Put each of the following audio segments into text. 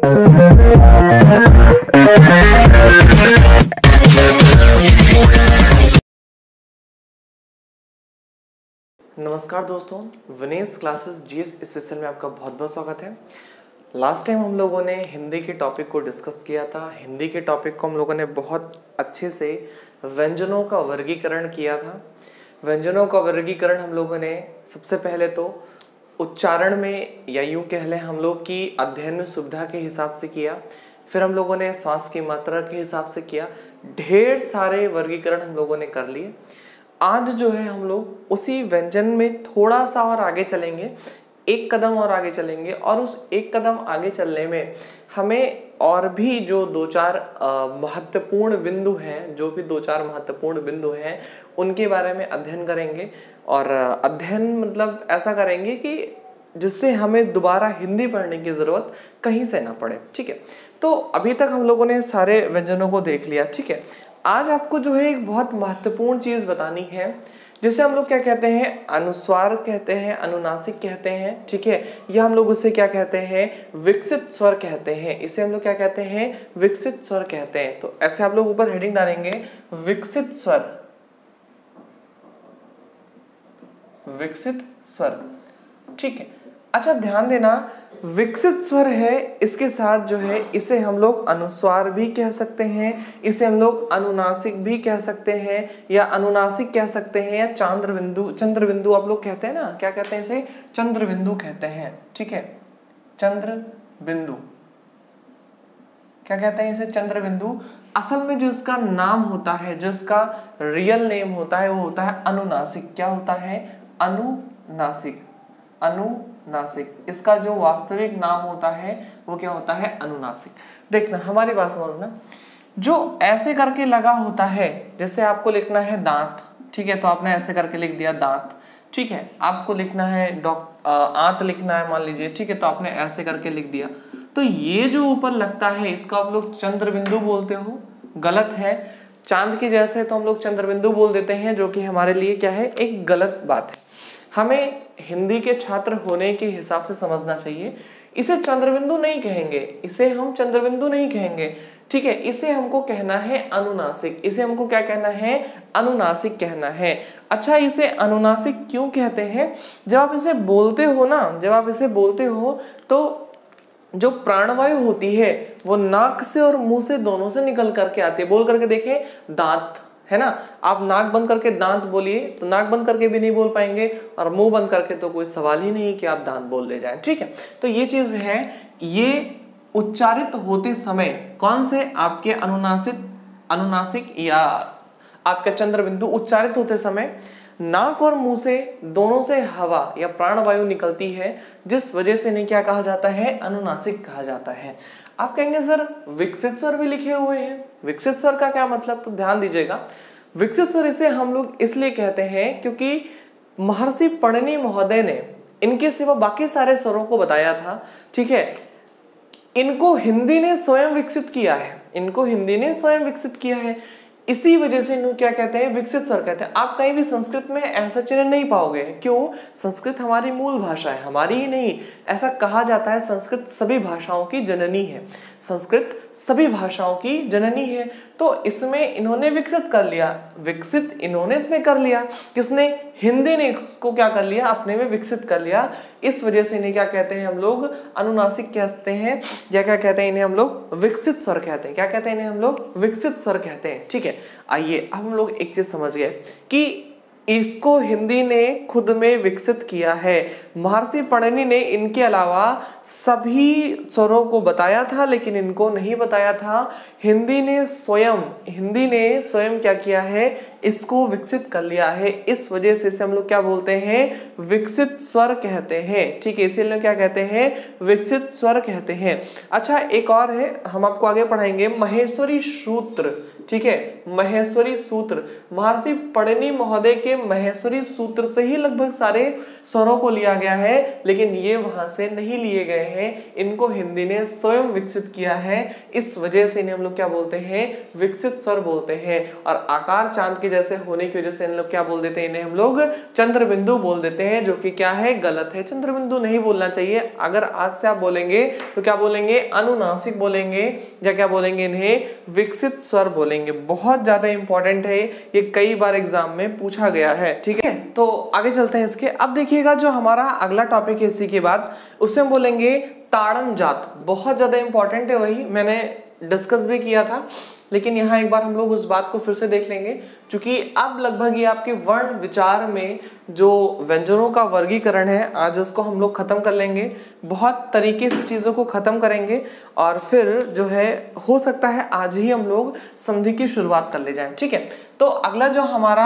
नमस्कार दोस्तों, Vinesh classes GS special में आपका बहुत बहुत स्वागत है। लास्ट टाइम हम लोगों ने हिंदी के टॉपिक को डिस्कस किया था। हिंदी के टॉपिक को हम लोगों ने बहुत अच्छे से व्यंजनों का वर्गीकरण किया था। व्यंजनों का वर्गीकरण हम लोगों ने सबसे पहले तो उच्चारण में या यूँ कह लें हम लोग की अध्ययन में सुविधा के हिसाब से किया। फिर हम लोगों ने श्वास की मात्रा के हिसाब से किया। ढेर सारे वर्गीकरण हम लोगों ने कर लिए। आज जो है हम लोग उसी व्यंजन में थोड़ा सा और आगे चलेंगे, एक कदम और आगे चलेंगे, और उस एक कदम आगे चलने में हमें और भी जो दो चार महत्वपूर्ण बिंदु हैं, जो भी दो चार महत्वपूर्ण बिंदु हैं उनके बारे में अध्ययन करेंगे। और अध्ययन मतलब ऐसा करेंगे कि जिससे हमें दोबारा हिंदी पढ़ने की ज़रूरत कहीं से ना पड़े। ठीक है, तो अभी तक हम लोगों ने सारे व्यंजनों को देख लिया। ठीक है, आज आपको जो है एक बहुत महत्वपूर्ण चीज़ बतानी है, जिसे हम लोग क्या कहते हैं, अनुस्वार कहते हैं, अनुनासिक कहते हैं। ठीक है, या हम लोग उसे क्या कहते हैं, विकसित स्वर कहते हैं। इसे हम लोग क्या कहते हैं, विकसित स्वर कहते हैं। तो ऐसे आप लोग ऊपर हेडिंग डालेंगे, विकसित स्वर, विकसित स्वर। ठीक है, अच्छा ध्यान देना, विकसित स्वर है, इसके साथ जो है इसे हम लोग अनुस्वार भी कह सकते हैं, इसे हम लोग अनुनासिक भी कह सकते हैं, या अनुनासिक कह सकते हैं, या चंद्रबिंदु, चंद्रबिंदु आप लोग कहते हैं ना, क्या कहते हैं इसे, चंद्रबिंदु कहते हैं। ठीक है, चंद्रबिंदु क्या कहते हैं इसे, चंद्रबिंदु। असल में जो इसका नाम होता है, जो इसका रियल नेम होता है, वो होता है अनुनासिक। क्या होता है, अनुनासिक, अनुनासिक। इसका जो वास्तविक नाम होता है वो क्या होता है, अनुनासिक। देखना, हमारी बात समझना, जो ऐसे करके लगा होता है, जैसे आपको लिखना है दांत। ठीक है, तो आपने ऐसे करके लिख दिया दांत। ठीक है, आपको लिखना है आंत लिखना है मान लीजिए। ठीक है, तो आपने ऐसे करके लिख दिया। तो ये जो ऊपर लगता है इसको आप लोग चंद्रबिंदु बोलते हो, गलत है। चांद के जैसे तो हम लोग चंद्रबिंदु बोल देते हैं, जो कि हमारे लिए क्या है, एक गलत बात है। हमें हिंदी के छात्र होने के हिसाब से समझना चाहिए। इसे चंद्रबिंदु नहीं कहेंगे, इसे हम चंद्रबिंदु नहीं कहेंगे। ठीक है, इसे हमको कहना है अनुनासिक। इसे हमको क्या कहना है, अनुनासिक कहना है। अच्छा, इसे अनुनासिक क्यों कहते हैं, जब आप इसे बोलते हो ना, जब आप इसे बोलते हो तो जो प्राणवायु होती है वो नाक से और मुंह से दोनों से निकल करके आती है। बोल करके देखें, दांत है ना, आप नाक बंद करके दांत बोलिए तो नाक बंद करके भी नहीं बोल पाएंगे, और मुंह बंद करके तो कोई सवाल ही नहीं कि आप दांत बोल ले जाएं। ठीक है, तो ये चीज है, ये उच्चारित होते समय कौन से आपके अनुनासिक या आपका चंद्रबिंदु उच्चारित होते समय नाक और मुंह से दोनों से हवा या प्राणवायु निकलती है, जिस वजह से इन्हें क्या कहा जाता है, अनुनासिक कहा जाता है। आप कहेंगे सर विकसित स्वर भी लिखे हुए हैं, विकसित स्वर का क्या मतलब, तो ध्यान दीजिएगा। विकसित स्वर इसे हम लोग इसलिए कहते हैं क्योंकि महर्षि पणिनि महोदय ने इनके सिवा बाकी सारे स्वरों को बताया था। ठीक है, इनको हिंदी ने स्वयं विकसित किया है, इनको हिंदी ने स्वयं विकसित किया है, इसी वजह से इन्हें क्या कहते हैं, विकसित स्वर कहते हैं। आप कहीं भी संस्कृत में ऐसा चिन्ह नहीं पाओगे। क्यों, संस्कृत हमारी मूल भाषा है, हमारी ही नहीं, ऐसा कहा जाता है संस्कृत सभी भाषाओं की जननी है, संस्कृत सभी भाषाओं की जननी है। तो इसमें इन्होंने विकसित कर लिया, विकसित इन्होंने इसमें कर लिया, किसने, हिंदी ने इसको क्या कर लिया, अपने में विकसित कर लिया। इस वजह से इन्हें क्या कहते हैं हम लोग, अनुनासिक कहते हैं, या क्या कहते हैं इन्हें हम लोग, विकसित स्वर कहते हैं। क्या कहते हैं इन्हें हम लोग, विकसित स्वर कहते हैं। ठीक है, आइए अब हम लोग एक चीज समझ गए कि इसको हिंदी ने खुद में विकसित किया है। महर्षि पणिनि ने इनके अलावा सभी स्वरों को बताया था, लेकिन इनको नहीं बताया था। हिंदी ने स्वयं क्या किया है, इसको विकसित कर लिया है। इस वजह से इसे हम लोग क्या बोलते हैं, विकसित स्वर कहते हैं। ठीक है, इसीलिए क्या कहते हैं, विकसित स्वर कहते हैं। अच्छा, एक और है, हम आपको आगे पढ़ाएंगे, महेश्वरी सूत्र। ठीक है, महेश्वरी सूत्र, महर्षि पढ़नी महोदय के महेश्वरी सूत्र से ही लगभग सारे स्वरों को लिया गया है, लेकिन ये वहां से नहीं लिए गए हैं, इनको हिंदी ने स्वयं विकसित किया है। इस वजह से इन्हें हम लोग क्या बोलते हैं, विकसित स्वर बोलते हैं। और आकार चांद के जैसे होने की वजह से इन लोग क्या बोल देते हैं, इन्हें हम लोग चंद्र बिंदु बोल देते हैं, जो कि क्या है, गलत है। चंद्र बिंदु नहीं बोलना चाहिए। अगर आज से आप बोलेंगे तो क्या बोलेंगे, अनुनासिक बोलेंगे, या क्या बोलेंगे, इन्हें विकसित स्वर बोलेंगे। बहुत ज्यादा इंपॉर्टेंट है, ये कई बार एग्जाम में पूछा गया है। ठीक है, तो आगे चलते हैं इसके। अब देखिएगा जो हमारा अगला टॉपिक है इसी के बाद, उससे हम बोलेंगे ताड़न जात। बहुत ज्यादा इंपॉर्टेंट है, वही मैंने डिस्कस भी किया था, लेकिन यहाँ एक बार हम लोग उस बात को फिर से देख लेंगे, क्योंकि अब लगभग ये आपके वर्ण विचार में जो व्यंजनों का वर्गीकरण है, आज इसको हम लोग खत्म कर लेंगे। बहुत तरीके से चीज़ों को खत्म करेंगे और फिर जो है हो सकता है आज ही हम लोग संधि की शुरुआत कर ले जाएं। ठीक है, तो अगला जो हमारा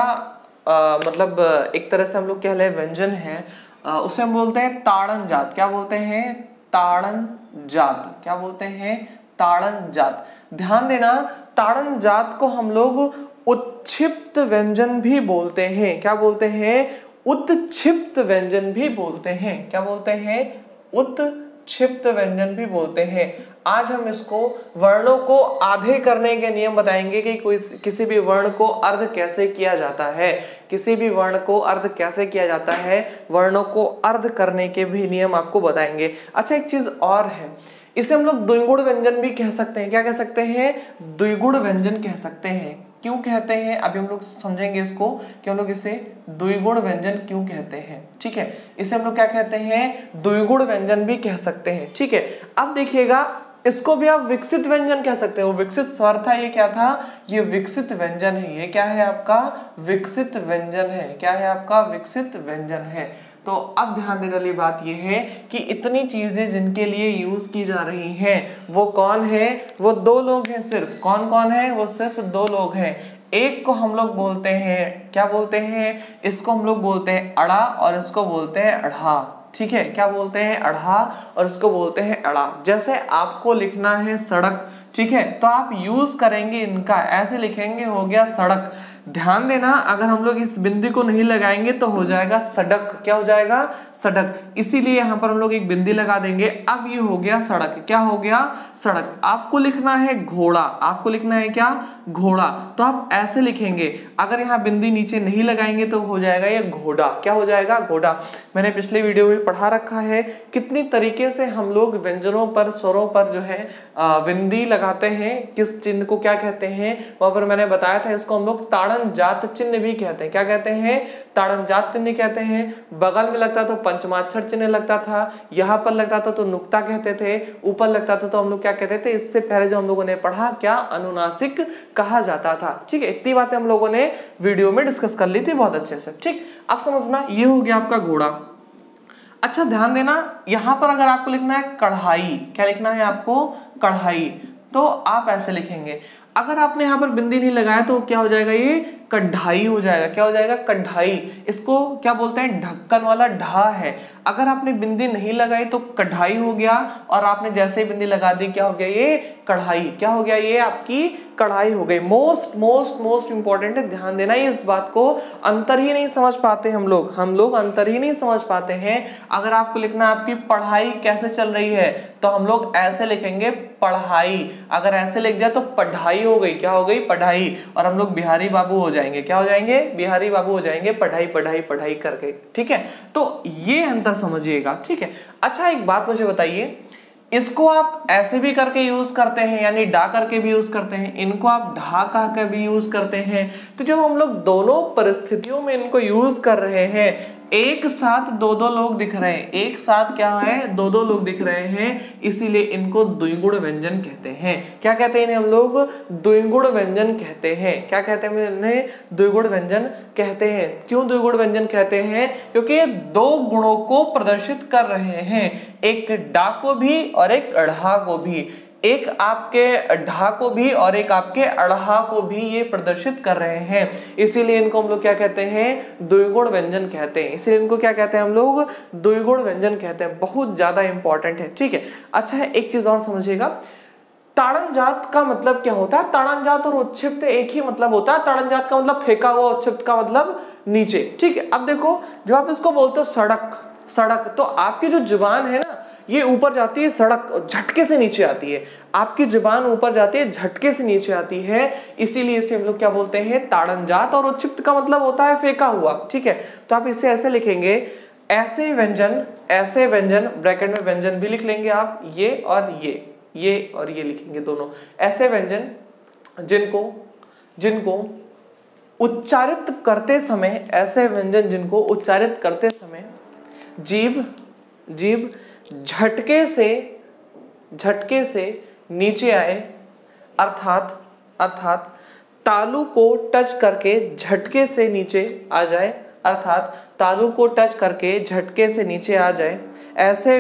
मतलब एक तरह से हम लोग कह लें व्यंजन है, उसे हम बोलते हैं ताड़न जात। क्या बोलते हैं, ताड़न जात। क्या बोलते हैं, ताड़न जात। ध्यान देना, ताड़न जात को हम लोग उत्क्षिप्त व्यंजन भी बोलते हैं। क्या बोलते हैं, उत्क्षिप्त व्यंजन भी बोलते हैं। क्या बोलते हैं, उत्क्षिप्त व्यंजन भी बोलते हैं। आज हम इसको वर्णों को आधे करने के नियम बताएंगे कि कोई किसी भी वर्ण को अर्ध कैसे किया जाता है, किसी भी वर्ण को अर्ध कैसे किया जाता है, वर्णों को अर्ध करने के भी नियम आपको बताएंगे। अच्छा, एक चीज और है, इसे हम लोग द्विगुण व्यंजन भी कह सकते हैं। क्या कह सकते हैं, द्विगुण व्यंजन कह सकते हैं। क्यों कहते हैं, अभी हम लोग समझेंगे इसको कि हम लोग इसे द्विगुण व्यंजन क्यों कहते हैं। ठीक है, इसे हम लोग क्या कहते हैं, द्विगुण व्यंजन भी कह सकते हैं। ठीक है, अब देखिएगा, इसको भी आप विकसित व्यंजन कह सकते हो। विकसित स्वर था, ये क्या था, ये विकसित व्यंजन है। ये क्या है आपका, विकसित व्यंजन है। क्या है आपका, विकसित व्यंजन है। तो अब ध्यान देने वाली बात यह है कि इतनी चीजें जिनके लिए यूज की जा रही हैं, वो कौन है, वो दो लोग हैं सिर्फ। कौन कौन है, वो सिर्फ दो लोग हैं। एक को हम लोग बोलते हैं, क्या बोलते हैं, इसको हम लोग बोलते हैं अड़ा और इसको बोलते हैं अढ़ा। ठीक है, क्या बोलते हैं, अढ़ा, और इसको बोलते हैं अड़ा। जैसे आपको लिखना है सड़क, ठीक है, तो आप यूज करेंगे इनका, ऐसे लिखेंगे, हो गया सड़क। ध्यान देना, अगर हम लोग इस बिंदी को नहीं लगाएंगे तो हो जाएगा सड़क। क्या हो जाएगा, सड़क। इसीलिए यहाँ पर हम लोग एक बिंदी लगा देंगे। अब ये हो गया सड़क। क्या हो गया, सड़क। आपको लिखना है घोड़ा, आपको लिखना है क्या, घोड़ा, तो आप ऐसे लिखेंगे। अगर यहाँ बिंदी नीचे नहीं लगाएंगे तो हो जाएगा ये घोड़ा। क्या हो जाएगा, घोड़ा। मैंने पिछले वीडियो में पढ़ा रखा है कितनी तरीके से हम लोग व्यंजनों पर, स्वरों पर जो है बिंदी लगाते हैं, किस चिन्ह को क्या कहते हैं, वहां पर मैंने बताया था। इसको हम लोग ताड़न जात चिन्ह भी कहते हैं। क्या कहते हैं, ताड़न जात चिन्ह कहते हैं। बगल में लगता तो पंचमाक्षर चिन्ह लगता था, यहाँ पर लगता था तो नुक्ता कहते थे, ऊपर लगता था तो हम लोग क्या कहते थे, इससे पहले जो हम लोगों ने पढ़ा, क्या अनुनासिक कहा जाता था। ठीक है, इतनी बातें हम लोगों ने वीडियो में डिस्कस कर ली थी बहुत अच्छे से। ठीक, अब समझना, ये हो गया आपका घोड़ा। अच्छा, ध्यान देना, यहां पर अगर आपको लिखना है कढ़ाई, क्या लिखना है आपको, कढ़ाई, तो आप ऐसे लिखेंगे। अगर आपने यहाँ पर बिंदी नहीं लगाया तो क्या हो जाएगा, ये कढ़ाई हो जाएगा। क्या हो जाएगा, कढ़ाई। इसको क्या बोलते हैं, ढक्कन वाला ढा है। अगर आपने बिंदी नहीं लगाई तो कढ़ाई हो गया, और आपने जैसे ही बिंदी लगा दी क्या हो गया, ये कढ़ाई। क्या हो गया, ये आपकी कढ़ाई हो गई। मोस्ट मोस्ट मोस्ट इंपॉर्टेंट है, ध्यान देना, ये इस बात को अंतर ही नहीं समझ पाते हम लोग अंतर ही नहीं समझ पाते हैं। अगर आपको लिखना आपकी पढ़ाई कैसे चल रही है, तो हम लोग ऐसे लिखेंगे पढ़ाई। अगर ऐसे लिख दिया तो पढ़ाई हो गई। क्या हो गई, पढ़ाई। और हम लोग बिहारी बाबू हो जाएंगे। क्या हो जाएंगे, बिहारी बाबू हो जाएंगे, पढ़ाई पढ़ाई पढ़ाई करके। ठीक है, तो ये अंतर समझिएगा। ठीक है, अच्छा, एक बात मुझे बताइए, इसको आप ऐसे भी करके यूज करते हैं, यानी डा करके भी यूज करते हैं, इनको आप ढा कह के भी यूज करते हैं। तो जब हम लोग दोनों परिस्थितियों में इनको यूज कर रहे हैं, एक साथ दो दो लोग दिख रहे हैं, एक साथ क्या है, दो दो लोग दिख रहे हैं, इसीलिए इनको द्विगुण व्यंजन कहते हैं। क्या कहते हैं इन्हें हम लोग, द्विगुण व्यंजन कहते हैं। क्या कहते हैं इन्हें, द्विगुण व्यंजन कहते हैं। क्यों द्विगुण व्यंजन कहते हैं, क्योंकि दो गुणों को प्रदर्शित कर रहे हैं, एक डा को भी और एक अढ़ा को भी, एक आपके ढा को भी और एक आपके अढ़ा को भी ये प्रदर्शित कर रहे हैं। इसीलिए इनको हम लोग क्या कहते हैं, द्विगुण व्यंजन कहते हैं। इसीलिए इनको क्या कहते हैं हम लोग, द्विगुण व्यंजन कहते हैं। बहुत ज्यादा इंपॉर्टेंट है। ठीक है, अच्छा है, एक चीज और समझिएगा, ताड़न जात का मतलब क्या होता है? ताड़न जात और उच्छिप्त एक ही मतलब होता है। ताड़न जात का मतलब फेंका हुआ, उच्छिप्त का मतलब नीचे। ठीक है, अब देखो जब आप इसको बोलते हो सड़क, सड़क, तो आपकी जो जुबान है ना ये ऊपर जाती है, सड़क झटके से नीचे आती है। आपकी जुबान ऊपर जाती है, झटके से नीचे आती है, इसीलिए इसे हम लोग क्या बोलते हैं? ताड़न जात। और उच्छिप्त का मतलब होता है फेंका हुआ। ठीक है, तो आप इसे ऐसे लिखेंगे, ऐसे व्यंजन, ऐसे व्यंजन, ब्रैकेट में व्यंजन भी लिख लेंगे आप, ये और ये और ये लिखेंगे दोनों। ऐसे व्यंजन जिनको उच्चारित करते समय, ऐसे व्यंजन जिनको उच्चारित करते समय जीभ झटके से नीचे आए, अर्थात तालु को टच करके झटके से नीचे आ जाए, अर्थात तालु को टच करके झटके से नीचे आ जाए, ऐसे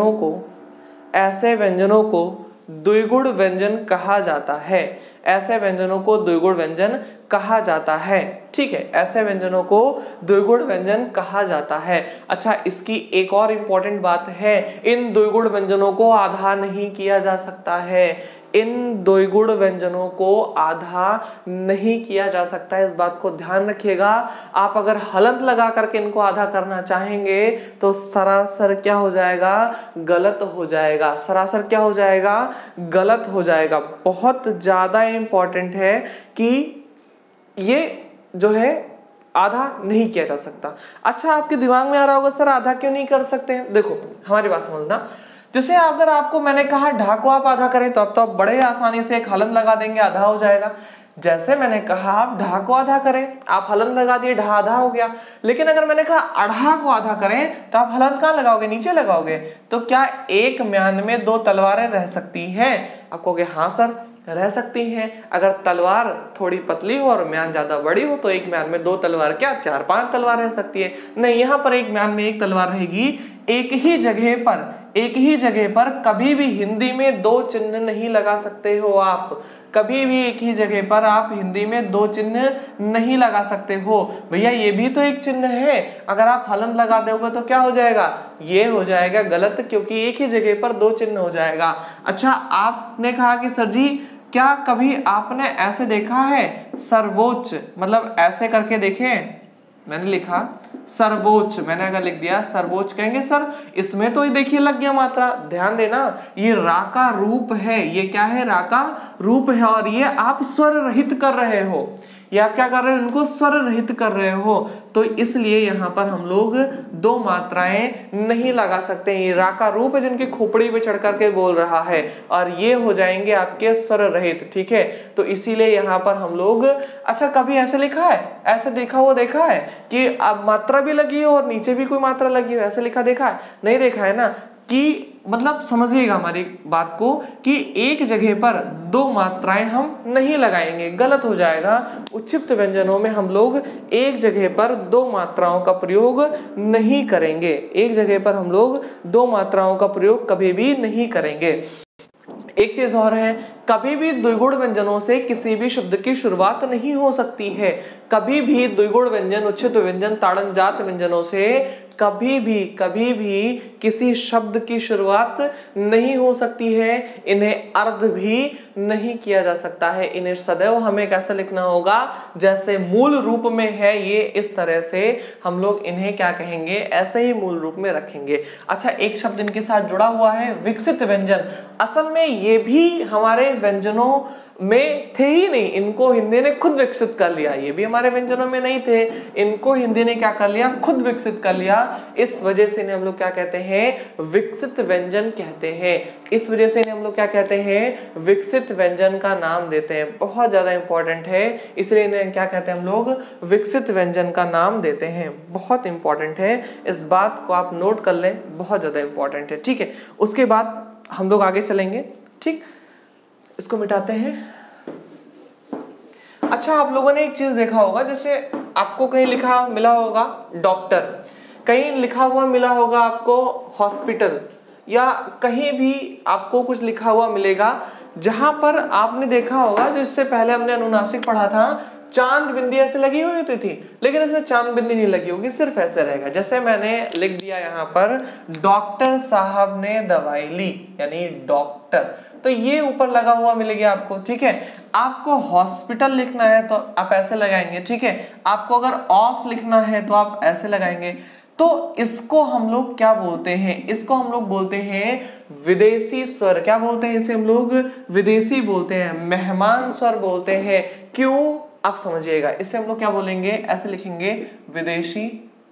व्यंजनों को द्विगुण व्यंजन कहा जाता है। ऐसे व्यंजनों को द्विगुण व्यंजन कहा जाता है। ठीक है, ऐसे व्यंजनों को द्विगुण व्यंजन कहा जाता है। अच्छा, इसकी एक और इंपॉर्टेंट बात है, इन द्विगुण व्यंजनों को आधा नहीं किया जा सकता है। इन द्विगुण व्यंजनों को आधा नहीं किया जा सकता है, इस बात को ध्यान रखिएगा। आप अगर हलंत लगा करके इनको आधा करना चाहेंगे तो सरासर क्या हो जाएगा? गलत हो जाएगा। सरासर क्या हो जाएगा? गलत हो जाएगा। बहुत ज्यादा इंपॉर्टेंट है कि ये जो है आधा नहीं किया जा सकता। अच्छा, आपके दिमाग में आ रहा होगा सर आधा क्यों नहीं कर सकते हैं? देखो हमारी बात समझना, जैसे अगर आपको मैंने कहा ढा को आप आधा करें तो अब तो आप बड़े आसानी से एक हलन लगा देंगे, आधा हो जाएगा। जैसे मैंने कहा आप ढा को आधा करें, आप हलन लगा दिए, ढा आधा हो गया। लेकिन अगर मैंने कहा अढ़ा को आधा करें तो आप हलन कहाँ लगाओगे? नीचे लगाओगे। तो क्या एक म्यान में दो तलवारें रह सकती हैं? आप कहोगे हाँ सर रह सकती हैं। अगर तलवार थोड़ी पतली हो और म्यान ज्यादा बड़ी हो तो एक म्यान में दो तलवार क्या 4-5 तलवार रह सकती है? नहीं, यहाँ पर एक म्यान में एक तलवार रहेगी। एक ही जगह पर कभी भी हिंदी में दो चिन्ह नहीं लगा सकते हो आप। कभी भी एक ही जगह पर आप हिंदी में दो चिन्ह नहीं लगा सकते हो। भैया ये भी तो एक चिन्ह है, अगर आप हलंत लगा दोगे तो क्या हो जाएगा? ये हो जाएगा गलत, क्योंकि एक ही जगह पर दो चिन्ह हो जाएगा। अच्छा, आपने कहा कि सर जी क्या कभी आपने ऐसे देखा है सर्वोच्च, मतलब ऐसे करके देखें? मैंने लिखा सर्वोच्च, मैंने अगर लिख दिया सर्वोच्च, कहेंगे सर इसमें तो ये देखिए लग गया मात्रा। ध्यान देना, ये रा का रूप है। ये क्या है? रा का रूप है। और ये आप स्वर रहित कर रहे हो, ये आप क्या कर रहे हो? इनको स्वर रहित कर रहे हो। तो इसलिए यहाँ पर हम लोग दो मात्राएं नहीं लगा सकते। ये रा का रूप है जिनकी खोपड़ी पे चढ़ करके बोल रहा है, और ये हो जाएंगे आपके स्वर रहित। ठीक है, तो इसीलिए यहाँ पर हम लोग, अच्छा कभी ऐसे लिखा है, ऐसे देखा है कि अब मात्रा भी लगी हो और नीचे भी कोई मात्रा लगी हो, ऐसे लिखा देखा है? नहीं देखा है ना। कि मतलब समझिएगा हमारी बात को कि एक जगह पर दो मात्राएं हम नहीं लगाएंगे, गलत हो जाएगा। उच्छिप्त व्यंजनों में हम लोग एक जगह पर दो मात्राओं का प्रयोग नहीं करेंगे। एक जगह पर हम लोग दो मात्राओं का प्रयोग कभी भी नहीं करेंगे। एक चीज और है, कभी भी द्विगुण व्यंजनों से किसी भी शब्द की शुरुआत नहीं हो सकती है। कभी भी द्विगुण व्यंजन, उच्छित व्यंजन, ताड़न जात व्यंजनों से कभी भी किसी शब्द की शुरुआत नहीं हो सकती है। इन्हें अर्ध भी नहीं किया जा सकता है। इन्हें सदैव हमें कैसे लिखना होगा? जैसे मूल रूप में है ये, इस तरह से हम लोग इन्हें क्या कहेंगे? ऐसे ही मूल रूप में रखेंगे। अच्छा, एक शब्द इनके साथ जुड़ा हुआ है, विकसित व्यंजन। असल में ये भी हमारे व्यंजनों में थे ही नहीं, इनको हिंदी ने खुद विकसित कर लिया। ये भी हमारे व्यंजनों में नहीं थे, इनको हिंदी ने क्या कर लिया? खुद विकसित कर लिया। इस वजह से इन्हें हम लोग क्या कहते हैं? विकसित व्यंजन कहते हैं। इस वजह से इन्हें हम लोग क्या कहते हैं? विकसित व्यंजन का नाम देते हैं। बहुत ज्यादा इंपॉर्टेंट है, इसलिए इन्हें क्या कहते हैं? हम लोग विकसित व्यंजन का नाम देते हैं। बहुत इंपॉर्टेंट है, इस बात को आप नोट कर लें, बहुत ज्यादा इंपॉर्टेंट है। ठीक है, उसके बाद हम लोग आगे चलेंगे। ठीक, इसको मिटाते हैं। अच्छा, आप लोगों ने एक चीज देखा होगा, जैसे आपको कहीं लिखा मिला होगा डॉक्टर, कहीं लिखा हुआ मिला होगा आपको हॉस्पिटल, या कहीं भी आपको कुछ लिखा हुआ मिलेगा जहां पर आपने देखा होगा, जो इससे पहले हमने अनुनासिक पढ़ा था, चांद बिंदी ऐसे लगी हुई होती थी, लेकिन इसमें चांद बिंदी नहीं लगी होगी, सिर्फ ऐसे रहेगा। जैसे मैंने लिख दिया यहाँ पर डॉक्टर साहब ने दवाई ली, यानी डॉक्टर, तो ये ऊपर लगा हुआ मिलेगा आपको, ठीक है। आपको हॉस्पिटल लिखना है तो आप ऐसे लगाएंगे, ठीक है। आपको अगर ऑफ लिखना है तो आप ऐसे लगाएंगे। तो इसको हम लोग क्या बोलते हैं, इसको हम लोग बोलते हैं विदेशी स्वर। क्या बोलते हैं इसे हम लोग? विदेशी बोलते हैं, मेहमान स्वर बोलते हैं। क्यों, आप समझिएगा। इसे हम लोग क्या बोलेंगे, ऐसे लिखेंगे विदेशी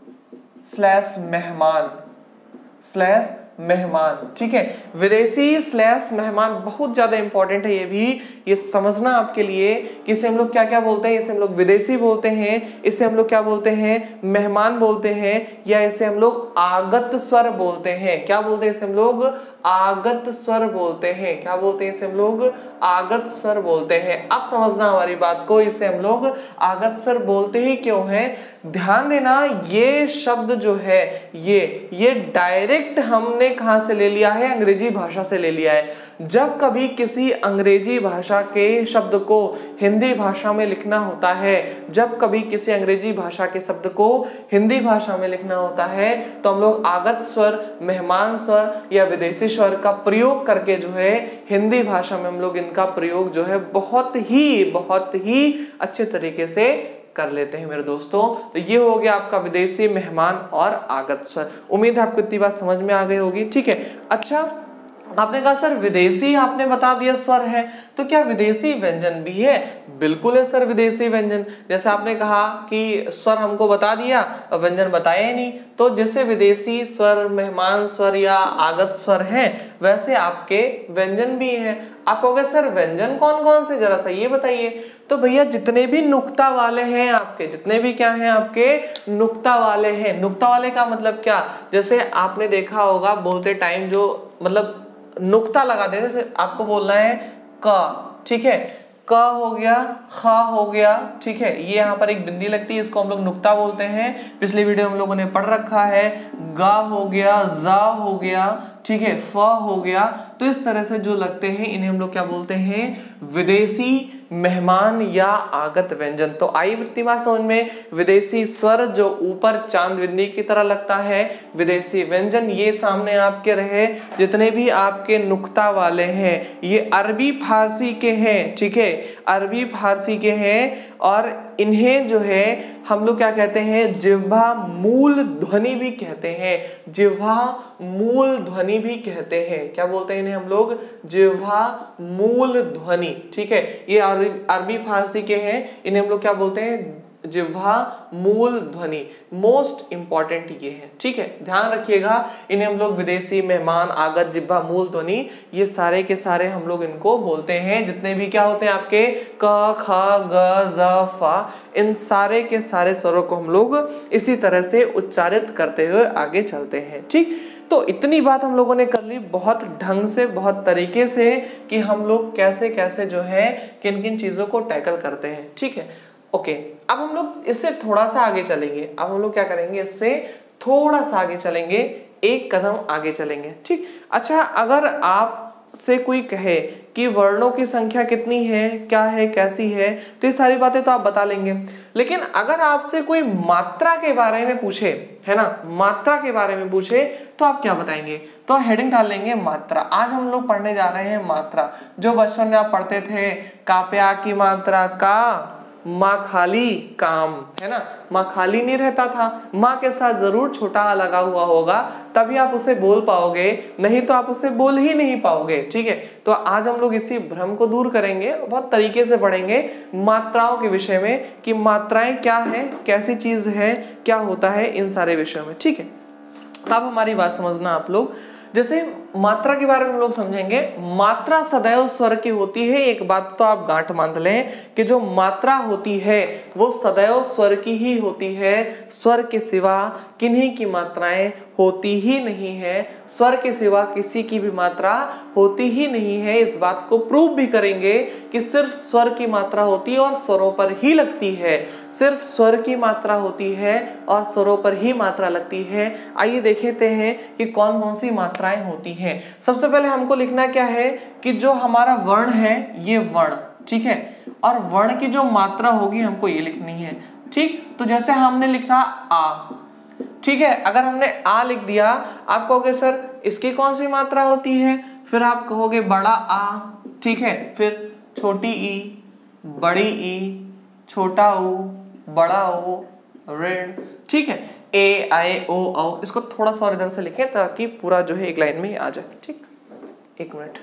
स्लैश मेहमान स्लैश मेहमान, ठीक है। विदेशी स्लैश मेहमान बहुत ज्यादा इंपॉर्टेंट है, ये भी ये समझना आपके लिए कि इसे हम लोग क्या क्या बोलते हैं। इसे हम लोग विदेशी बोलते हैं, इसे हम लोग क्या बोलते हैं, मेहमान बोलते हैं, या इसे हम लोग आगत स्वर बोलते हैं। क्या बोलते हैं इसे हम लोग? आगत स्वर बोलते हैं। क्या बोलते हैं इसे हम लोग? आगत स्वर बोलते हैं। अब समझना हमारी बात को, इसे हम लोग आगत स्वर बोलते ही क्यों हैं। ध्यान देना, ये शब्द जो है ये डायरेक्ट हमने कहां से ले लिया है? अंग्रेजी भाषा से ले लिया है। जब कभी किसी अंग्रेजी भाषा के शब्द को हिंदी भाषा में लिखना होता है, जब कभी किसी अंग्रेजी भाषा के शब्द को हिंदी भाषा में लिखना होता है, तो हम लोग आगत स्वर, मेहमान स्वर या विदेशी स्वर का प्रयोग करके जो है हिंदी भाषा में हम लोग इनका प्रयोग जो है बहुत ही अच्छे तरीके से कर लेते हैं मेरे दोस्तों। तो ये हो गया आपका विदेशी, मेहमान और आगत स्वर। उम्मीद है आपको इतनी बात समझ में आ गई होगी, ठीक है। अच्छा, आपने कहा सर विदेशी आपने बता दिया स्वर है, तो क्या विदेशी व्यंजन भी है? बिल्कुल है सर, विदेशी व्यंजन। जैसे आपने कहा कि स्वर हमको बता दिया, व्यंजन बताया ही नहीं, तो जैसे विदेशी स्वर, मेहमान स्वर या आगत स्वर है, वैसे आपके व्यंजन भी है। आप कहोगे सर व्यंजन कौन कौन से, जरा सा ये बताइए। तो भैया जितने भी नुक्ता वाले हैं आपके, जितने भी क्या हैं आपके? नुक्ता वाले हैं। नुक्ता वाले का मतलब क्या? जैसे आपने देखा होगा बोलते टाइम जो मतलब नुक्ता लगा देते, जैसे आपको बोलना है क, ठीक है, क हो गया, ख हो गया, ठीक है, ये यहाँ पर एक बिंदी लगती है, इसको हम लोग नुक्ता बोलते हैं। पिछले वीडियो हम लोगों ने पढ़ रखा है। गा हो गया, जा हो गया, ठीक है, फ हो गया। तो इस तरह से जो लगते हैं इन्हें हम लोग क्या बोलते हैं? विदेशी, मेहमान या आगत व्यंजन। तो आई इतनी बात समझ में। विदेशी स्वर जो ऊपर चांद बिंदी की तरह लगता है, विदेशी व्यंजन ये सामने आपके रहे। जितने भी आपके नुक्ता वाले हैं ये अरबी फारसी के हैं, ठीक है, अरबी फारसी के हैं, और इन्हें जो है हम लोग क्या कहते हैं? जिह्वा मूल ध्वनि भी कहते हैं। जिह्वा मूल ध्वनि भी कहते हैं। क्या बोलते हैं इन्हें हम लोग? जिह्वा मूल ध्वनि, ठीक है। ये अरबी फारसी के हैं, इन्हें हम लोग क्या बोलते हैं? जिह्वा मूल ध्वनि। मोस्ट इंपॉर्टेंट ये है, ठीक है, ध्यान रखिएगा। इन्हें हम लोग विदेशी, मेहमान, आगत, जिह्वा मूल ध्वनि, ये सारे के सारे हम लोग इनको बोलते हैं। जितने भी क्या होते हैं आपके क, ख, ग, ज, फ, इन सारे के सारे स्वरों को हम लोग इसी तरह से उच्चारित करते हुए आगे चलते हैं, ठीक। तो इतनी बात हम लोगों ने कर ली बहुत ढंग से, बहुत तरीके से, कि हम लोग कैसे कैसे जो है किन किन चीजों को टैकल करते हैं, ठीक है। ओके, अब हम लोग इससे थोड़ा सा आगे चलेंगे। अब हम लोग क्या करेंगे? इससे थोड़ा सा आगे चलेंगे, एक कदम आगे चलेंगे, ठीक। अच्छा, अगर आप से कोई कहे कि वर्णों की संख्या कितनी है, क्या है, कैसी है, तो ये सारी बातें तो आप बता लेंगे। लेकिन अगर आपसे कोई मात्रा के बारे में पूछे, है ना, मात्रा के बारे में पूछे, तो आप क्या बताएंगे? तो हेडिंग डाल लेंगे मात्रा। आज हम लोग पढ़ने जा रहे हैं मात्रा। जो बचपन में आप पढ़ते थे काप्या की मात्रा का, माँ खाली काम, है ना, माँ खाली नहीं रहता था, माँ के साथ जरूर छोटा आ लगा हुआ होगा, तभी आप उसे बोल पाओगे, नहीं तो आप उसे बोल ही नहीं पाओगे, ठीक है। तो आज हम लोग इसी भ्रम को दूर करेंगे, बहुत तरीके से पढ़ेंगे मात्राओं के विषय में, कि मात्राएं क्या है, कैसी चीज है, क्या होता है, इन सारे विषयों में, ठीक है। अब हमारी बात समझना आप लोग। जैसे मात्रा के बारे में हम लोग समझेंगे। मात्रा सदैव स्वर की होती है। एक बात तो आप गांठ बांध लें कि जो मात्रा होती है वो सदैव स्वर की ही होती है। स्वर के सिवा किन्हीं की मात्राएं होती ही नहीं है। स्वर के सिवा किसी की भी मात्रा होती ही नहीं है। इस बात को प्रूव भी करेंगे कि सिर्फ स्वर की मात्रा होती है और स्वरों पर ही लगती है। सिर्फ स्वर की मात्रा होती है और स्वरों पर ही मात्रा लगती है। आइए देखते हैं कि कौन कौन सी मात्राएं होती हैं। सबसे पहले हमको लिखना क्या है कि जो हमारा वर्ण है ये वर्ण, ठीक है, और वर्ण की जो मात्रा होगी हमको ये लिखनी है। ठीक, तो जैसे हमने लिखा आ, ठीक है, अगर हमने आ लिख दिया, आप कहोगे सर इसकी कौन सी मात्रा होती है, फिर आप कहोगे बड़ा आ, ठीक है, फिर छोटी ई, बड़ी ई, छोटा ऊ, बड़ा ओ, ऋण, ठीक है, ए आई ओ औ। इसको थोड़ा सा और इधर से लिखें ताकि पूरा जो है एक लाइन में ही आ जाए। ठीक, एक मिनट,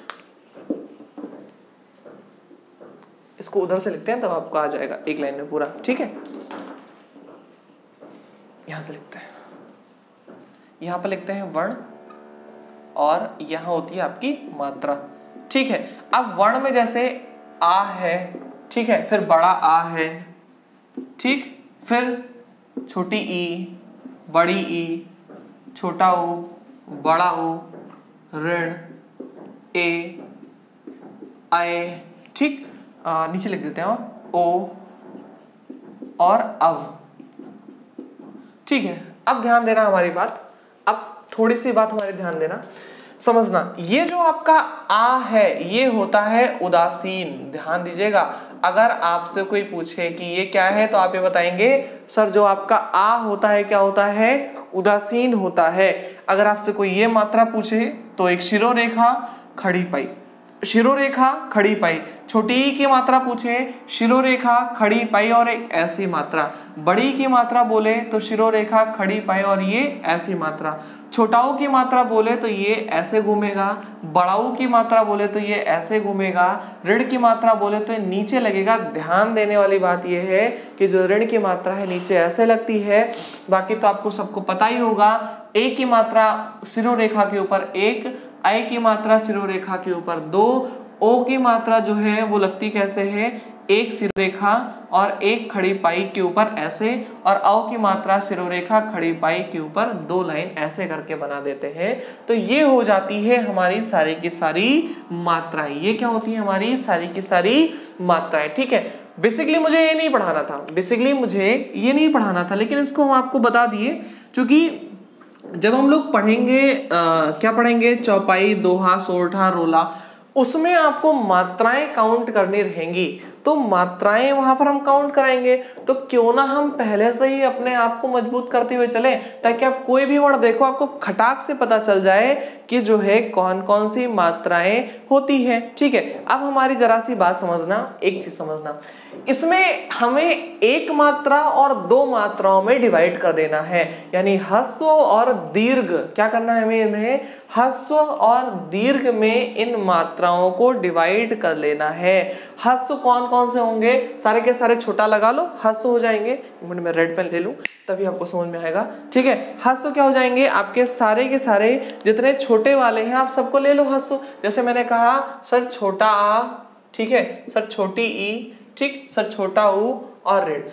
इसको उधर से लिखते हैं तब आपको आ जाएगा एक लाइन में पूरा। ठीक है, यहां से लिखते हैं, यहां पर लिखते हैं वर्ण और यहां होती है आपकी मात्रा। ठीक है, अब वर्ण में जैसे आ है, ठीक है, फिर बड़ा आ है, ठीक, फिर छोटी ई, बड़ी ई, छोटा ओ, बड़ा ओ, ऋण, ए, आए, ठीक, नीचे लिख देते हैं और ओ और अव। ठीक है, अब ध्यान देना हमारी बात, अब थोड़ी सी बात हमारी ध्यान देना, समझना, ये जो आपका आ है ये होता है उदासीन। ध्यान दीजिएगा, अगर आपसे कोई पूछे कि ये क्या है तो आप ये बताएंगे सर जो आपका आ होता है क्या होता है, उदासीन होता है। अगर आपसे कोई ये मात्रा पूछे तो एक शिरोरेखा, खड़ी पाई, शिरोरेखा, खड़ी पाई। छोटी ई की मात्रा पूछे, शिरोरेखा, खड़ी पाई और एक ऐसी मात्रा। बड़ी की मात्रा बोले तो शिरोरेखा, खड़ी पाई और ये ऐसी मात्रा। छोटाऊ की मात्रा बोले तो ये ऐसे घूमेगा, बड़ाऊ की मात्रा बोले तो ये ऐसे घूमेगा, ऋण की मात्रा बोले तो ये नीचे लगेगा। ध्यान देने वाली बात ये है कि जो ऋण की मात्रा है नीचे ऐसे लगती है, बाकी तो आपको सबको पता ही होगा। ए की मात्रा शिरोरेखा के ऊपर एक, आई की मात्रा शिरोरेखा के ऊपर दो, ओ की मात्रा जो है वो लगती कैसे है, एक शिरोरेखा और एक खड़ी पाई के ऊपर ऐसे, और औ की मात्रा शिरोरेखा, खड़ी पाई के ऊपर दो लाइन ऐसे करके बना देते हैं। तो ये हो जाती है हमारी सारी की सारी मात्राएं। ये क्या होती है, हमारी सारी की सारी मात्राएं। ठीक है, बेसिकली मुझे ये नहीं पढ़ाना था, बेसिकली मुझे ये नहीं पढ़ाना था, लेकिन इसको हम आपको बता दिए, क्योंकि जब हम लोग पढ़ेंगे क्या पढ़ेंगे, चौपाई, दोहा, सोरठा, रोला, उसमें आपको मात्राएं काउंट करनी रहेंगी। तो मात्राएं वहां पर हम काउंट कराएंगे, तो क्यों ना हम पहले से ही अपने आप को मजबूत करते हुए चले, ताकि आप कोई भी वर्ण देखो आपको खटाक से पता चल जाए कि जो है कौन कौन सी मात्राएं होती है। ठीक है, अब हमारी जरा सी बात समझना, एक चीज समझना, इसमें हमें एक मात्रा और दो मात्राओं में डिवाइड कर देना है, यानी ह्रस्व और दीर्घ। क्या करना है हमें, इन्हें ह्रस्व और दीर्घ में इन मात्राओं को डिवाइड कर लेना है। ह्रस्व कौन कौन से होंगे, सारे के सारे छोटा लगा लो, ह्रस्व हो जाएंगे। मैं रेड पेन ले लूं तभी आपको समझ में आएगा। ठीक है, ह्रस्व क्या हो जाएंगे, आपके सारे के सारे जितने छोटे वाले हैं आप सबको ले लो ह्रस्व। जैसे मैंने कहा सर छोटा आ, ठीक है, सर छोटी ई, ठीक, सर छोटा ऊ और ऋण,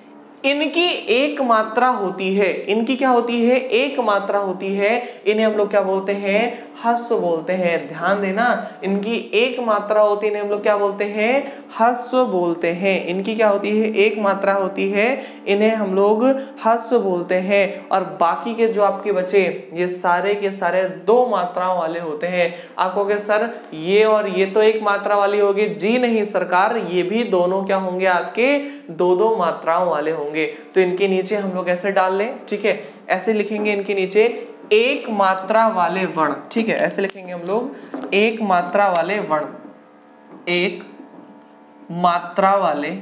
इनकी एक मात्रा होती है, इनकी क्या होती है, एक मात्रा होती है, इन्हें हम लोग क्या बोलते हैं, ह्रस्व बोलते हैं। ध्यान देना, इनकी एक मात्रा होती है, इन्हें हम लोग क्या बोलते हैं, ह्रस्व बोलते हैं। इनकी क्या होती है, एक मात्रा होती है, इन्हें हम लोग ह्रस्व बोलते हैं। और बाकी के जो आपके बचे ये सारे के सारे दो मात्राओं वाले होते हैं। आप कहोगे सर ये और ये तो एक मात्रा वाली होगी, जी नहीं सरकार, ये भी दोनों क्या होंगे, आपके दो दो मात्राओं वाले होंगे। तो इनके नीचे हम लोग ऐसे डाल लें, ठीक है, ऐसे लिखेंगे इनके नीचे एक मात्रा वाले वर्ण। ठीक है, ऐसे लिखेंगे हम लोग एक मात्रा वाले वर्ण, एक मात्रा वाले,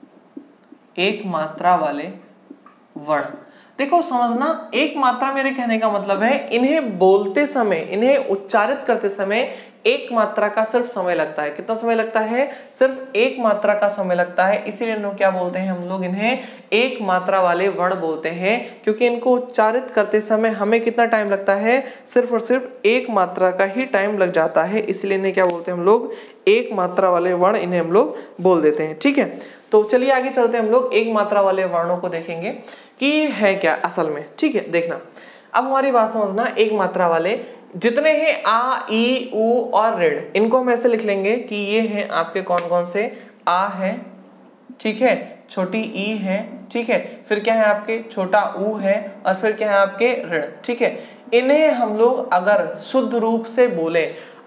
एक मात्रा वाले वर्ण। देखो समझना, एक मात्रा मेरे कहने का मतलब है इन्हें बोलते समय, इन्हें उच्चारित करते समय एक मात्रा का सिर्फ समय लगता है। कितना समय लगता है, सिर्फ एक मात्रा का समय लगता है। इसीलिए लोग क्या बोलते हैं, हम लोग इन्हें एक मात्रा वाले वर्ण बोलते हैं, क्योंकि इनको उच्चारित करते समय हमें कितना टाइम लगता है, सिर्फ और सिर्फ एक मात्रा का ही टाइम लग जाता है। इसलिए इन्हें क्या बोलते हैं हम लोग, एक मात्रा वाले वर्ण इन्हें हम लोग बोल देते हैं। ठीक है, तो चलिए आगे चलते हैं, हम लोग एक मात्रा वाले वर्णों को देखेंगे कि है क्या असल में। ठीक है, देखना, अब हमारी बात समझना, एक मात्रा वाले जितने हैं आ, ई, ऊ और ऋण, इनको हम ऐसे लिख लेंगे कि ये हैं आपके कौन कौन से, आ है, ठीक है, छोटी ई है, ठीक है, फिर क्या है आपके छोटा ऊ है, और फिर क्या है आपके ऋण। ठीक है, इन्हें हम लोग अगर शुद्ध रूप से बोले,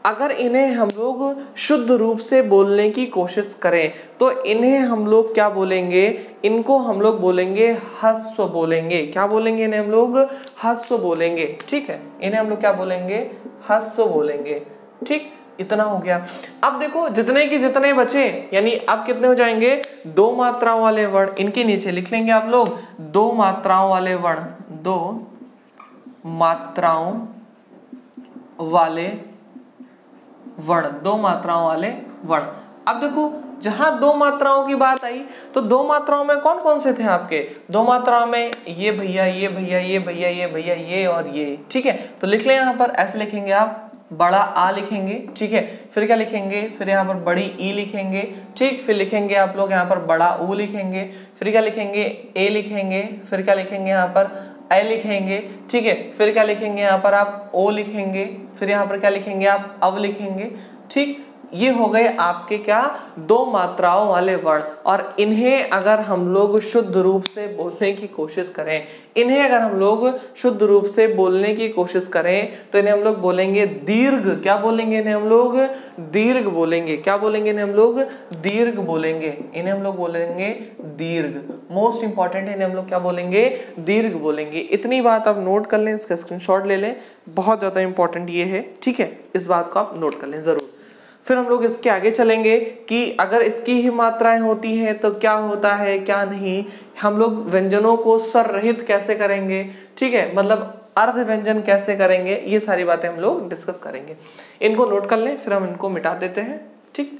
अगर इन्हें हम लोग शुद्ध रूप से बोलने की कोशिश करें तो इन्हें हम लोग क्या बोलेंगे, इनको हम लोग बोलेंगे ह्रस्व बोलेंगे। क्या बोलेंगे इन्हें हम लोग? ह्रस्व बोलेंगे। ठीक है, इन्हें हम लोग क्या बोलेंगे? ह्रस्व बोलेंगे। ठीक, इतना हो गया। अब देखो जितने के जितने बचे, यानी अब कितने हो जाएंगे? दो मात्राओं वाले वर्ण, इनके नीचे लिख लेंगे आप लोग दो मात्राओं वाले वर्ण, दो मात्राओं वाले वर्ण, दो मात्राओं वाले वर्ण। अब देखो जहां दो मात्राओं की बात आई तो दो मात्राओं में कौन कौन से थे आपके? दो मात्राओं में ये भैया, ये भैया, ये भैया, ये भैया, ये और ये। ठीक है, तो लिख लें यहाँ पर, ऐसे लिखेंगे आप, बड़ा आ लिखेंगे। ठीक है, फिर क्या लिखेंगे? फिर यहाँ पर बड़ी ई लिखेंगे। ठीक, फिर लिखेंगे आप लोग यहाँ पर बड़ा ऊ लिखेंगे। फिर क्या लिखेंगे? ए लिखेंगे। फिर क्या लिखेंगे यहाँ पर? ए लिखेंगे। ठीक है, फिर क्या लिखेंगे यहाँ पर आप? ओ लिखेंगे। फिर यहाँ पर क्या लिखेंगे आप? अव लिखेंगे। ठीक, ये हो गए आपके क्या? दो मात्राओं वाले वर्ण। और इन्हें अगर हम लोग शुद्ध रूप से बोलने की कोशिश करें, इन्हें अगर हम लोग शुद्ध रूप से बोलने की कोशिश करें तो इन्हें हम लोग बोलेंगे दीर्घ। क्या बोलेंगे इन्हें हम लोग? दीर्घ बोलेंगे। क्या बोलेंगे इन्हें हम लोग? दीर्घ बोलेंगे। इन्हें हम लोग बोलेंगे दीर्घ। मोस्ट इंपॉर्टेंट है, इन्हें हम लोग क्या बोलेंगे? दीर्घ बोलेंगे। इतनी बात आप नोट कर लें, इसका स्क्रीनशॉट ले लें, बहुत ज्यादा इंपॉर्टेंट ये है। ठीक है, इस बात को आप नोट कर लें जरूर। फिर हम लोग इसके आगे चलेंगे कि अगर इसकी ही मात्राएं होती हैं तो क्या होता है क्या नहीं, हम लोग व्यंजनों को स्वर रहित कैसे करेंगे। ठीक है, मतलब अर्ध व्यंजन कैसे करेंगे, ये सारी बातें हम लोग डिस्कस करेंगे। इनको नोट कर लें, फिर हम इनको मिटा देते हैं। ठीक,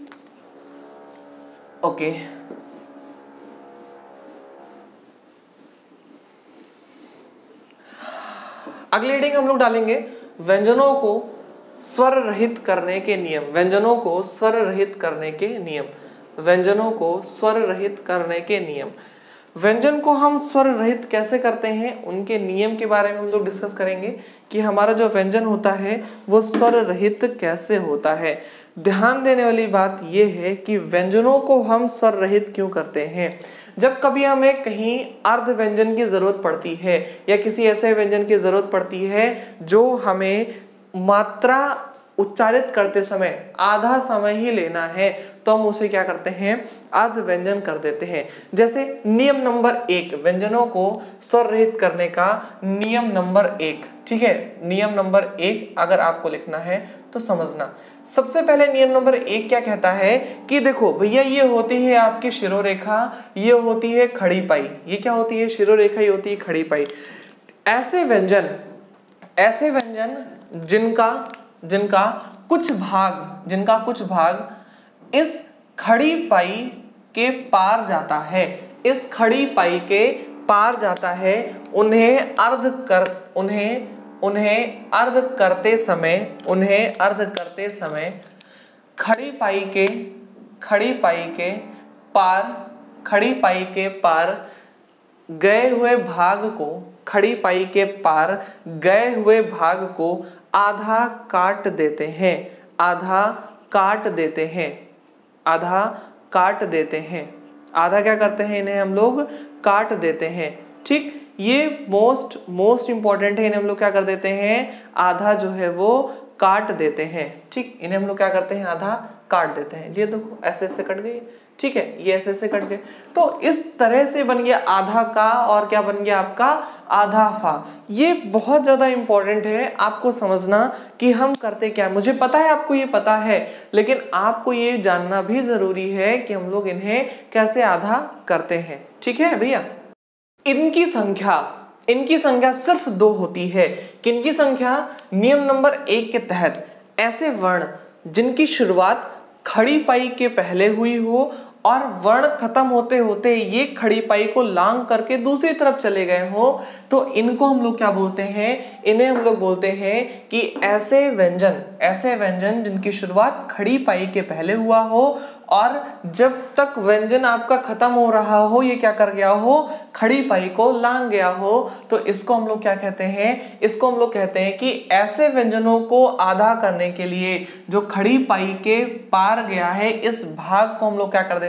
ओके। अगली हेडिंग हम लोग डालेंगे व्यंजनों को स्वर रहित करने के नियम। व्यंजनों को स्वर रहित करने के नियम। व्यंजनों को स्वर रहित करने के नियम। व्यंजन को हम स्वर रहित कैसे करते हैं, उनके नियम के बारे में हम लोग डिस्कस करेंगे कि हमारा जो व्यंजन होता है वो स्वर रहित कैसे होता है। ध्यान देने वाली बात यह है कि व्यंजनों को हम स्वर रहित क्यों करते हैं। जब कभी हमें कहीं अर्ध व्यंजन की जरूरत पड़ती है या किसी ऐसे व्यंजन की जरूरत पड़ती है जो हमें मात्रा उच्चारित करते समय आधा समय ही लेना है, तो हम उसे क्या करते हैं? अर्ध व्यंजन कर देते हैं। जैसे नियम नंबर 1, व्यंजनों को स्वर रहित करने का नियम नंबर 1। ठीक है, नियम नंबर 1 अगर आपको लिखना है तो समझना। सबसे पहले नियम नंबर 1 क्या कहता है कि देखो भैया, ये होती है आपकी शिरोरेखा, ये होती है खड़ी पाई। ये क्या होती है? शिरोरेखा, ये होती है खड़ी पाई। ऐसे व्यंजन जिनका कुछ भाग इस खड़ी पाई के पार जाता है, इस खड़ी पाई के पार जाता है, उन्हें अर्ध करते समय खड़ी पाई के पार गए हुए भाग को आधा काट देते हैं। आधा क्या करते हैं? इन्हें हम लोग काट देते हैं। ठीक, ये मोस्ट इंपॉर्टेंट है। इन्हें हम लोग क्या कर देते हैं? आधा जो है वो काट देते हैं। ठीक, इन्हें हम लोग क्या करते हैं? आधा काट देते हैं। ये देखो ऐसे ऐसे कट गई। ठीक है, ये ऐसे ऐसे कट गए। तो इस तरह से बन गया आधा का, और क्या बन गया आपका? आधा फा। ये बहुत ज्यादा इंपॉर्टेंट है आपको समझना कि हम करते क्या। मुझे पता है आपको ये पता है, लेकिन आपको ये जानना भी जरूरी है कि हम लोग इन्हें कैसे आधा करते हैं। ठीक है भैया, इनकी संख्या सिर्फ 2 होती है। किनकी संख्या? नियम नंबर 1 के तहत ऐसे वर्ण जिनकी शुरुआत खड़ी पाई के पहले हुई हो और वर्ण खत्म होते होते ये खड़ी पाई को लांग करके दूसरी तरफ चले गए हो, तो इनको हम लोग क्या बोलते हैं? इन्हें हम लोग बोलते हैं कि ऐसे व्यंजन जिनकी शुरुआत खड़ी पाई के पहले हुआ हो और जब तक व्यंजन आपका खत्म हो रहा हो ये क्या कर गया हो? खड़ी पाई को लांग गया हो, तो इसको हम लोग क्या कहते हैं? इसको हम लोग कहते हैं कि ऐसे व्यंजनों को आधा करने के लिए जो खड़ी पाई के पार गया है, इस भाग को हम लोग क्या कर देते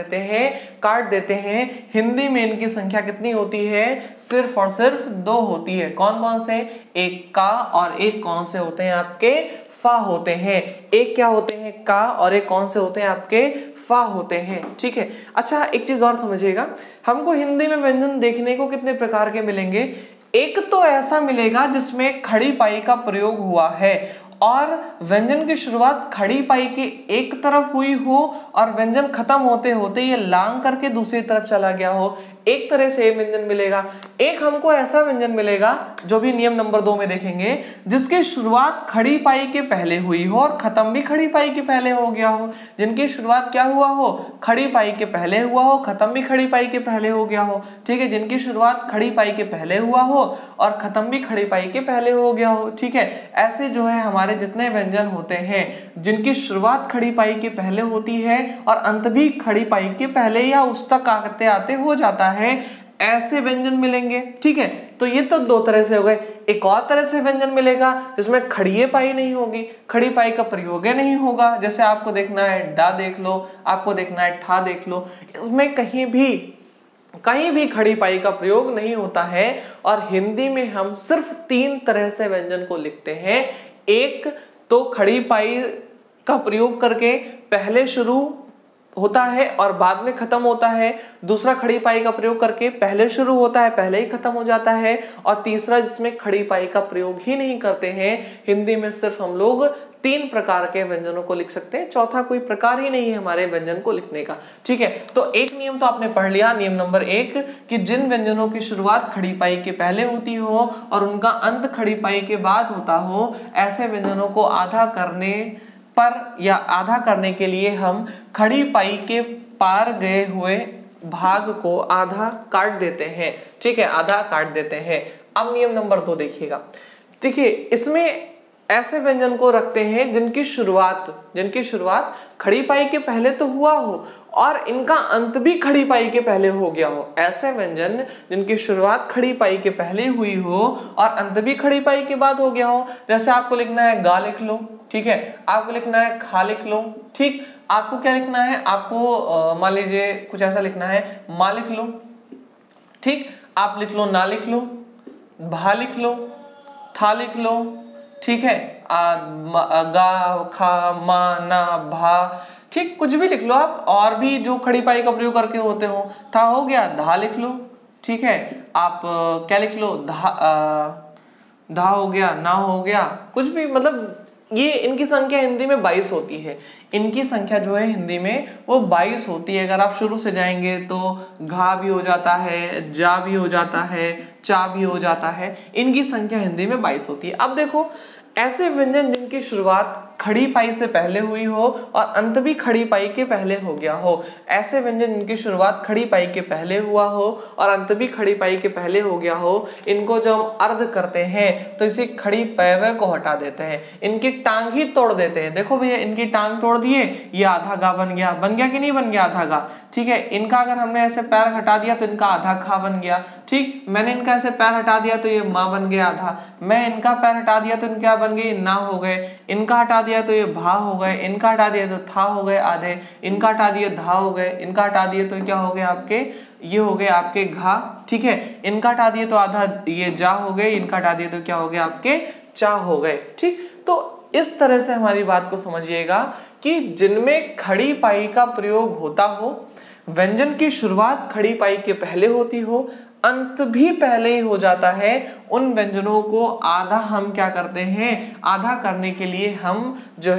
देते हैं, काट देते हैं। हिंदी में इनकी संख्या कितनी होती है? सिर्फ और सिर्फ 2 होती है। कौन कौन से? एक का और एक कौन से होते हैं आपके? फा होते हैं। एक क्या होते हैं? का, और एक कौन से होते हैं आपके? फा होते हैं। ठीक है। अच्छा, एक चीज और समझिएगा, हमको हिंदी में व्यंजन देखने को कितने प्रकार के मिलेंगे? एक तो ऐसा मिलेगा जिसमें खड़ी पाई का प्रयोग हुआ है और व्यंजन की शुरुआत खड़ी पाई के एक तरफ हुई हो और व्यंजन खत्म होते होते ये लांग करके दूसरी तरफ चला गया हो। एक तरह से व्यंजन मिलेगा। एक हमको ऐसा व्यंजन मिलेगा जो भी नियम नंबर 2 में देखेंगे, जिसकी शुरुआत खड़ी पाई के पहले हुई हो और खत्म भी खड़ी पाई के पहले हो गया हो। जिनकी शुरुआत क्या हुआ हो? खड़ी पाई के पहले हुआ हो, खत्म भी खड़ी पाई के पहले हो गया हो। ठीक है। जिनकी शुरुआत खड़ी पाई के पहले हुआ हो और खत्म भी खड़ी पाई के पहले हो गया हो। ठीक है। ऐसे जो है हमारे जितने व्यंजन होते हैं जिनकी शुरुआत खड़ी पाई के पहले होती है और अंत भी खड़ी पाई के पहले या उस तक आते आते हो जाता है, ऐसे व्यंजन मिलेंगे। ठीक है। तो ये तो 2 तरह से हो गए। एक और तरह से व्यंजन मिलेगा जिसमें खड़िए पाई नहीं होगी, खड़ी पाई का प्रयोग नहीं होगा। जैसे आपको देखना है डा देख लो, आपको देखना है ठा देख लो, इसमें कहीं भी खड़ी पाई का प्रयोग नहीं होता है। और हिंदी में हम सिर्फ 3 तरह से व्यंजन को लिखते हैं। एक तो खड़ी पाई का प्रयोग करके पहले शुरू होता है और बाद में खत्म होता है। दूसरा खड़ी पाई का प्रयोग करके पहले शुरू होता है, पहले ही खत्म हो जाता है। और तीसरा जिसमें खड़ी पाई का प्रयोग ही नहीं करते हैं। हिंदी में सिर्फ हम लोग 3 प्रकार के व्यंजनों को लिख सकते हैं, चौथा कोई प्रकार ही नहीं है हमारे व्यंजन को लिखने का। ठीक है। तो एक नियम तो आपने पढ़ लिया, नियम नंबर 1, कि जिन व्यंजनों की शुरुआत खड़ी पाई के पहले होती हो और उनका अंत खड़ी पाई के बाद होता हो, ऐसे व्यंजनों को आधा करने पर या आधा करने के लिए हम खड़ी पाई के पार गए हुए भाग को आधा काट देते हैं। ठीक है, आधा काट देते हैं। अब नियम नंबर 2 देखिएगा। देखिए, इसमें ऐसे व्यंजन को रखते हैं जिनकी शुरुआत खड़ी पाई के पहले तो हुआ हो और इनका अंत भी खड़ी पाई के पहले हो गया हो। ऐसे व्यंजन जिनकी शुरुआत खड़ी पाई के पहले हुई हो और अंत भी खड़ी पाई के बाद हो गया हो। जैसे आपको लिखना है गा लिख लो। ठीक है। आपको लिखना है खा लिख लो। ठीक। आपको क्या लिखना है? आपको मान लीजिए कुछ ऐसा लिखना है, माँ लिख लो। ठीक। आप लिख लो ना लिख लो, भा लिख लो, था लिख लो। ठीक है। गा, खा, मा, ना, भा, ठीक, कुछ भी लिख लो आप। और भी जो खड़ी पाई का प्रयोग करके होते हो, था हो गया, धा लिख लो। ठीक है। आप क्या लिख लो? धा हो गया, ना हो गया, कुछ भी। मतलब ये इनकी संख्या हिंदी में 22 होती है। इनकी संख्या जो है हिंदी में वो 22 होती है। अगर आप शुरू से जाएंगे तो घा भी हो जाता है, जा भी हो जाता है, चा भी हो जाता है। इनकी संख्या हिंदी में 22 होती है। अब देखो, ऐसे व्यंजन जिनकी शुरुआत खड़ी पाई से पहले हुई हो और अंत भी खड़ी पाई के पहले हो गया हो, ऐसे व्यंजन जिनकी शुरुआत खड़ी पाई के पहले हुआ हो और अंत भी खड़ी पाई के पहले हो गया हो, इनको जब हम अर्ध करते हैं तो इसी खड़ी पैवे को हटा देते हैं, इनकी टांग ही तोड़ देते हैं। देखो भैया, इनकी टांग तोड़ दिए, ये आधा गा बन गया कि नहीं बन गया? आधा गा। ठीक है। इनका अगर हमने ऐसे पैर हटा दिया तो इनका आधा खा बन गया। ठीक। मैंने इनका ऐसे पैर हटा दिया तो ये माँ बन गया आधा। मैं इनका पैर हटा दिया तो इनका बन गए ना हो गए। इनका हटा दिया तो ये भा हो गए। इनका हटा दिया तो था हो गए आधे। इनका हटा दिए धा हो गए। इनका हटा दिए तो क्या हो गए आपके? ये हो गए आपके घा। ठीक है। इनका हटा दिए तो आधा ये जा हो गए। इनका हटा दिए तो क्या हो गया आपके? चा हो गए। ठीक। तो इस तरह से हमारी बात को समझिएगा कि जिनमें खड़ी पाई का प्रयोग होता हो, व्यंजन की शुरुआत खड़ी पाई के पहले होती हो, अंत भी पहले ही हो जाता है, उन व्यंजनों को आधा हम क्या करते हैं? आधा करने के लिए हम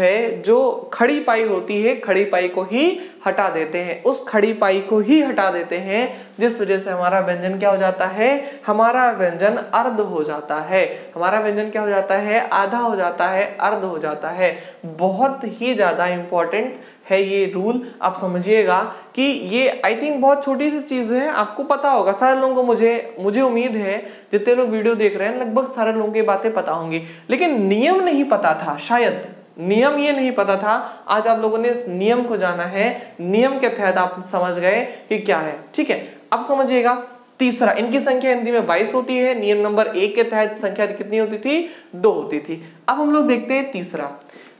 जो खड़ी पाई होती है, खड़ी पाई को ही हटा देते हैं। उस खड़ी पाई को ही हटा देते हैं, जिस वजह से हमारा व्यंजन क्या हो जाता है? हमारा व्यंजन अर्ध हो जाता है। हमारा व्यंजन क्या हो जाता है? आधा हो जाता है, अर्ध हो जाता है। बहुत ही ज्यादा इंपॉर्टेंट है ये रूल। आप समझिएगा कि ये आई थिंक बहुत छोटी सी चीज है, आपको पता होगा सारे लोगों को। मुझे उम्मीद है जितने लोग वीडियो देख रहे हैं लगभग सारे लोगों की बातें पता होंगी, लेकिन नियम नहीं पता था। शायद नियम ये नहीं पता था। आज आप लोगों ने इस नियम को जाना है, नियम के तहत आप समझ गए कि क्या है। ठीक है। अब समझिएगा तीसरा, इनकी संख्या हिंदी में 22 होती है। नियम नंबर 1 के तहत संख्या कितनी होती थी? 2 होती थी। अब हम लोग देखते हैं तीसरा।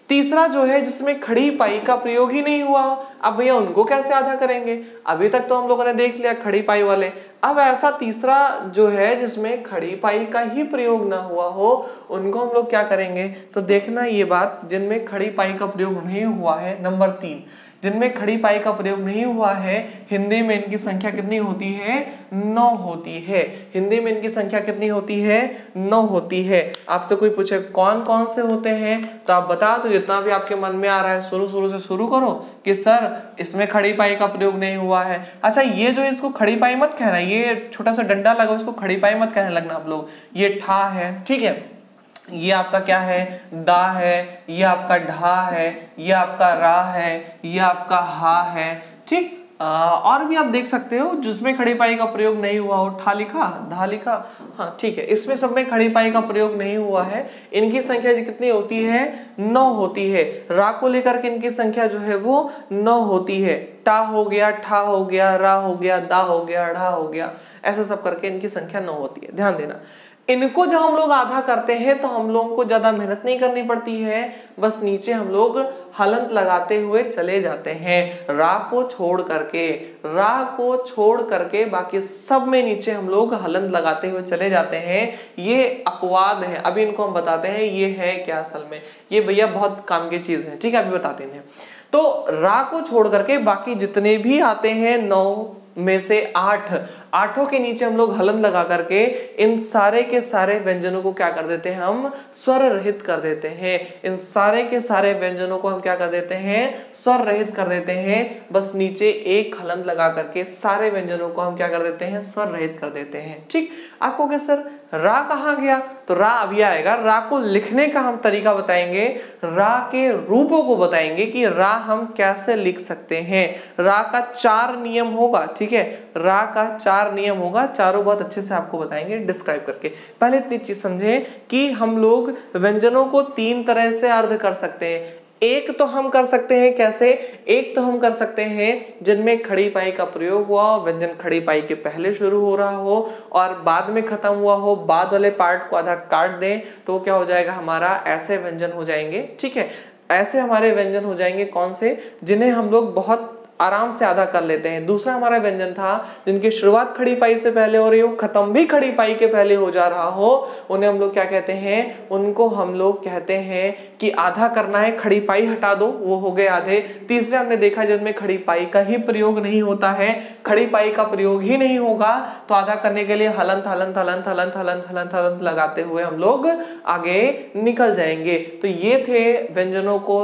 तीसरा जो है जिसमें खड़ी पाई का प्रयोग ही नहीं हुआ हो, अब भैया उनको कैसे आधा करेंगे? अभी तक तो हम लोगों ने देख लिया खड़ी पाई वाले। अब ऐसा तीसरा जो है जिसमें खड़ी पाई का ही प्रयोग ना हुआ हो, उनको हम लोग क्या करेंगे? तो देखना ये बात, जिनमें खड़ी पाई का प्रयोग नहीं हुआ है, नंबर 3, जिनमें खड़ी पाई का प्रयोग नहीं हुआ है, हिंदी में इनकी संख्या कितनी होती है? 9 होती है। हिंदी में इनकी संख्या कितनी होती है? 9 होती है। आपसे कोई पूछे कौन कौन से होते हैं, तो आप बता दो, जितना भी आपके मन में आ रहा है शुरू से शुरू करो कि सर इसमें खड़ी पाई का प्रयोग नहीं हुआ है। अच्छा, ये जो इसको खड़ी पाई मत कहना, ये छोटा सा डंडा लगा उसको खड़ी पाई मत कहने लगना आप लोग। ये ठा है, ठीक है, ये आपका क्या है? दा है, ये आपका ढा है, ये आपका रा है, ये आपका हा है, ठीक। और भी आप देख सकते हो जिसमें खड़ी पाई का प्रयोग नहीं हुआ हो, ठा लिखा, धा लिखा, हाँ ठीक है, इसमें सब में खड़ी पाई का प्रयोग नहीं हुआ है। इनकी संख्या कितनी होती है? 9 होती है। रा को लेकर के इनकी संख्या जो है वो 9 होती है। टा हो गया, ठा हो गया, रा हो गया, दा हो गया, ढा हो गया, ऐसा सब करके इनकी संख्या 9 होती है। ध्यान देना, इनको जब हम लोग आधा करते हैं तो हम लोगों को ज्यादा मेहनत नहीं करनी पड़ती है, बस नीचे हम लोग हलंत लगाते हुए चले जाते हैं। रा को छोड़ करके, रा को छोड़ करके बाकी सब में नीचे हम लोग हलंत लगाते हुए चले जाते हैं। ये अपवाद है, अभी इनको हम बताते हैं ये है क्या असल में। ये भैया बहुत काम की चीज है, ठीक है, अभी बताते हैं। तो रा को छोड़ करके बाकी जितने भी आते हैं 9 में से 8, आठों के नीचे हम लोग हलन लगा करके इन सारे के सारे व्यंजनों को क्या कर देते हैं? हम स्वर रहित कर देते हैं। इन सारे के सारे व्यंजनों को हम क्या कर देते हैं? स्वर रहित कर देते हैं। बस नीचे एक हलन लगा करके सारे व्यंजनों को हम क्या कर देते हैं? स्वर रहित कर देते हैं, ठीक। आपको क्या सर रा कहाँ गया? तो रा अभी आएगा। रा को लिखने का हम तरीका बताएंगे, रा के रूपों को बताएंगे कि रा हम कैसे लिख सकते हैं। रा का 4 नियम होगा, ठीक है, रा का 4 नियम होगा, चारों बहुत अच्छे से आपको बताएंगे डिस्क्राइब करके। पहले इतनी चीज समझे कि हम लोग व्यंजनों को 3 तरह से अर्ध कर सकते हैं। एक तो हम कर सकते हैं कैसे? एक तो हम कर सकते हैं जिनमें खड़ी पाई का प्रयोग हुआ हो, व्यंजन खड़ी पाई के पहले शुरू हो रहा हो और बाद में खत्म हुआ हो, बाद वाले पार्ट को आधा काट दें तो क्या हो जाएगा हमारा? ऐसे व्यंजन हो जाएंगे, ठीक है। ऐसे हमारे व्यंजन हो जाएंगे कौन से? जिन्हें हम लोग बहुत आराम से आधा कर लेते हैं। दूसरा हमारा व्यंजन था जिनकी शुरुआत खड़ी पाई से पहले हो रही हो, खत्म भी खड़ी पाई के पहले हो जा रहा हो, उन्हें हम लोग क्या कहते हैं? उनको हम लोग कहते हैं कि आधा करना है, खड़ी पाई हटा दो, वो हो गए आधे। तीसरे हमने देखा जिनमें खड़ी पाई का ही प्रयोग नहीं होता है, खड़ी पाई का प्रयोग ही नहीं होगा, तो आधा करने के लिए हलंत हलंत हलंत हलंत हलंत हलंत हलंत लगाते हुए हम लोग आगे निकल जाएंगे। तो ये थे व्यंजनों को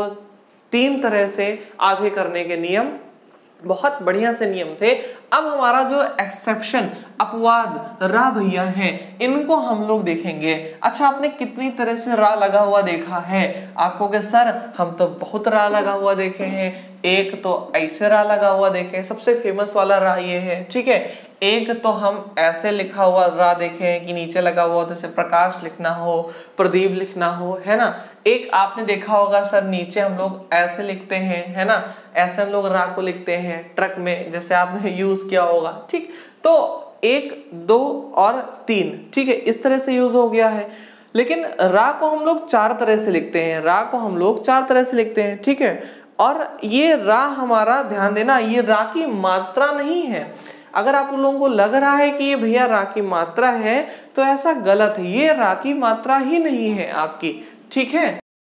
3 तरह से आधे करने के नियम, बहुत बढ़िया से नियम थे। अब हमारा जो एक्सेप्शन, अपवाद रा भैया है, इनको हम लोग देखेंगे। अच्छा, आपने कितनी तरह से रा लगा हुआ देखा है? आपको क्या सर हम तो बहुत रा लगा हुआ देखे हैं। एक तो ऐसे रा लगा हुआ देखे हैं, सबसे फेमस वाला रा ये है, ठीक है। एक तो हम ऐसे लिखा हुआ रा देखे हैं कि नीचे लगा हुआ तो जैसे प्रकाश लिखना हो, प्रदीप लिखना हो, है ना। एक आपने देखा होगा सर नीचे हम लोग ऐसे लिखते हैं, है ना, ऐसे हम लोग रा को लिखते हैं ट्रक में, जैसे आपने यूज किया होगा, ठीक। तो 1, 2 और 3, ठीक है, इस तरह से यूज हो गया है। लेकिन रा को हम लोग 4 तरह से लिखते हैं, रा को हम लोग 4 तरह से लिखते हैं, ठीक है। और ये रा हमारा, ध्यान देना, ये रा की मात्रा नहीं है। अगर आप लोगों को लग रहा है कि ये भैया रा की मात्रा है तो ऐसा गलत है, ये रा की मात्रा ही नहीं है आपकी, ठीक है।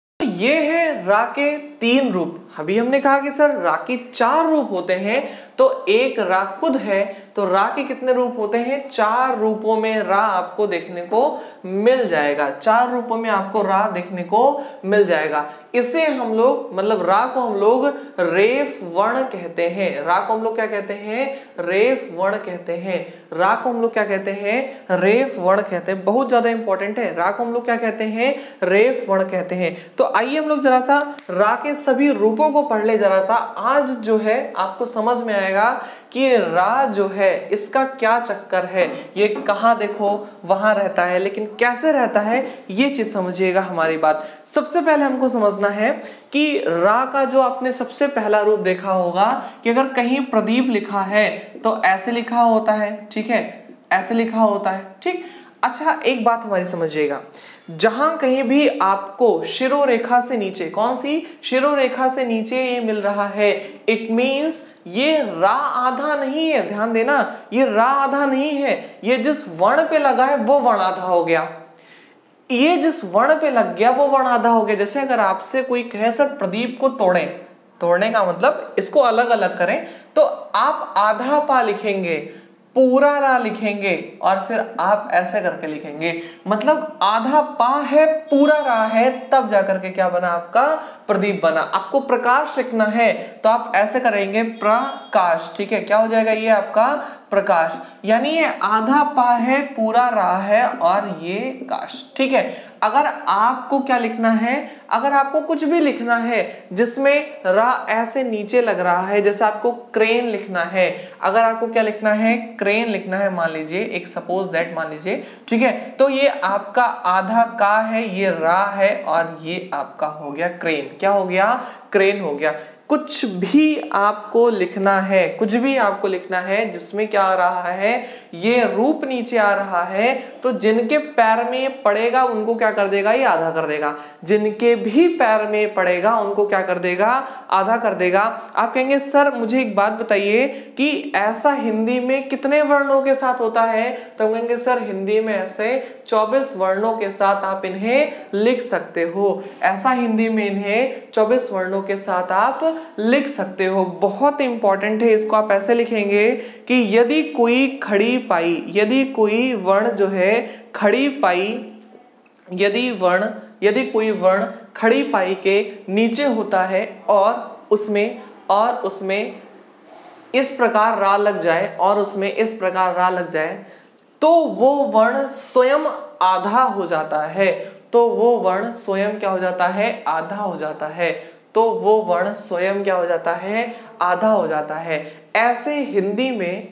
ये है रा के 3 रूप। अभी हमने कहा कि सर रा के 4 रूप होते हैं, तो एक रा खुद है, तो रा के कितने रूप होते हैं? 4 रूपों में रा आपको देखने को मिल जाएगा, 4 रूपों में आपको रा देखने को मिल जाएगा। इसे हम लोग, मतलब रा को हम लोग रेफ वर्ण कहते हैं। रा को हम लोग क्या कहते हैं? रेफ वर्ण कहते हैं। रा को हम लोग क्या कहते हैं? रेफ वर्ण कहते हैं। बहुत ज्यादा इंपॉर्टेंट है, रा को हम लोग क्या कहते हैं? रेफ वर्ण कहते हैं। तो आइए हम लोग जरा सा रा के सभी रूपों को पढ़ ले जरा सा। आज जो है आपको समझ में आएगा कि रा जो है इसका क्या चक्कर है, ये कहाँ देखो वहां रहता है, लेकिन कैसे रहता है ये चीज समझिएगा हमारी बात। सबसे पहले हमको समझना है कि रा का जो आपने सबसे पहला रूप देखा होगा कि अगर कहीं प्रदीप लिखा है तो ऐसे लिखा होता है, ठीक है, ऐसे लिखा होता है, ठीक। अच्छा एक बात हमारी समझिएगा, जहां कहीं भी आपको शिरोरेखा से नीचे, कौन सी शिरोरेखा से नीचे ये मिल रहा है, इट मींस ये रा आधा नहीं है। ध्यान देना, ये रा आधा नहीं है, ये जिस वर्ण पे लगा है वो वर्ण आधा हो गया, ये जिस वर्ण पे लग गया वो वर्ण आधा हो गया। जैसे अगर आपसे कोई कहे सर प्रदीप को तोड़ें, तोड़ने का मतलब इसको अलग अलग करें, तो आप आधा पा लिखेंगे, पूरा रा लिखेंगे और फिर आप ऐसे करके लिखेंगे, मतलब आधा पा है पूरा रा है, तब जाकर के क्या बना आपका प्रदीप बना। आपको प्रकाश लिखना है तो आप ऐसे करेंगे प्रकाश, ठीक है, क्या हो जाएगा ये आपका प्रकाश, यानी ये आधा पा है पूरा रा है और ये काश, ठीक है। अगर आपको क्या लिखना है, अगर आपको कुछ भी लिखना है जिसमें रा ऐसे नीचे लग रहा है, जैसे आपको क्रेन लिखना है, अगर आपको क्या लिखना है क्रेन लिखना है, मान लीजिए एक सपोज दैट मान लीजिए, ठीक है, तो ये आपका आधा का है, ये रा है और ये आपका हो गया क्रेन, क्या हो गया क्रेन हो गया। कुछ भी आपको लिखना है, कुछ भी आपको लिखना है जिसमें क्या आ रहा है, ये रूप नीचे आ रहा है, तो जिनके पैर में पड़ेगा उनको क्या कर देगा, ये आधा कर देगा, जिनके भी पैर में पड़ेगा उनको क्या कर देगा, आधा कर देगा। आप कहेंगे सर मुझे एक बात बताइए कि ऐसा हिंदी में कितने वर्णों के साथ होता है, तो हम कहेंगे सर हिंदी में ऐसे 24 वर्णों के साथ आप इन्हें लिख सकते हो, ऐसा हिंदी में इन्हें 24 वर्णों के साथ आप लिख सकते हो। बहुत इंपॉर्टेंट है, इसको आप ऐसे लिखेंगे कि यदि कोई खड़ी पाई, यदि कोई वर्ण जो है खड़ी पाई, यदि कोई वर्ण खड़ी पाई के नीचे होता है और उसमें इस प्रकार रा लग जाए, और उसमें इस प्रकार रा लग जाए, तो वो वर्ण स्वयं आधा हो जाता है, तो वो वर्ण स्वयं क्या हो जाता है, आधा हो जाता है, तो वो वर्ण स्वयं क्या हो जाता है, आधा हो जाता है। ऐसे हिंदी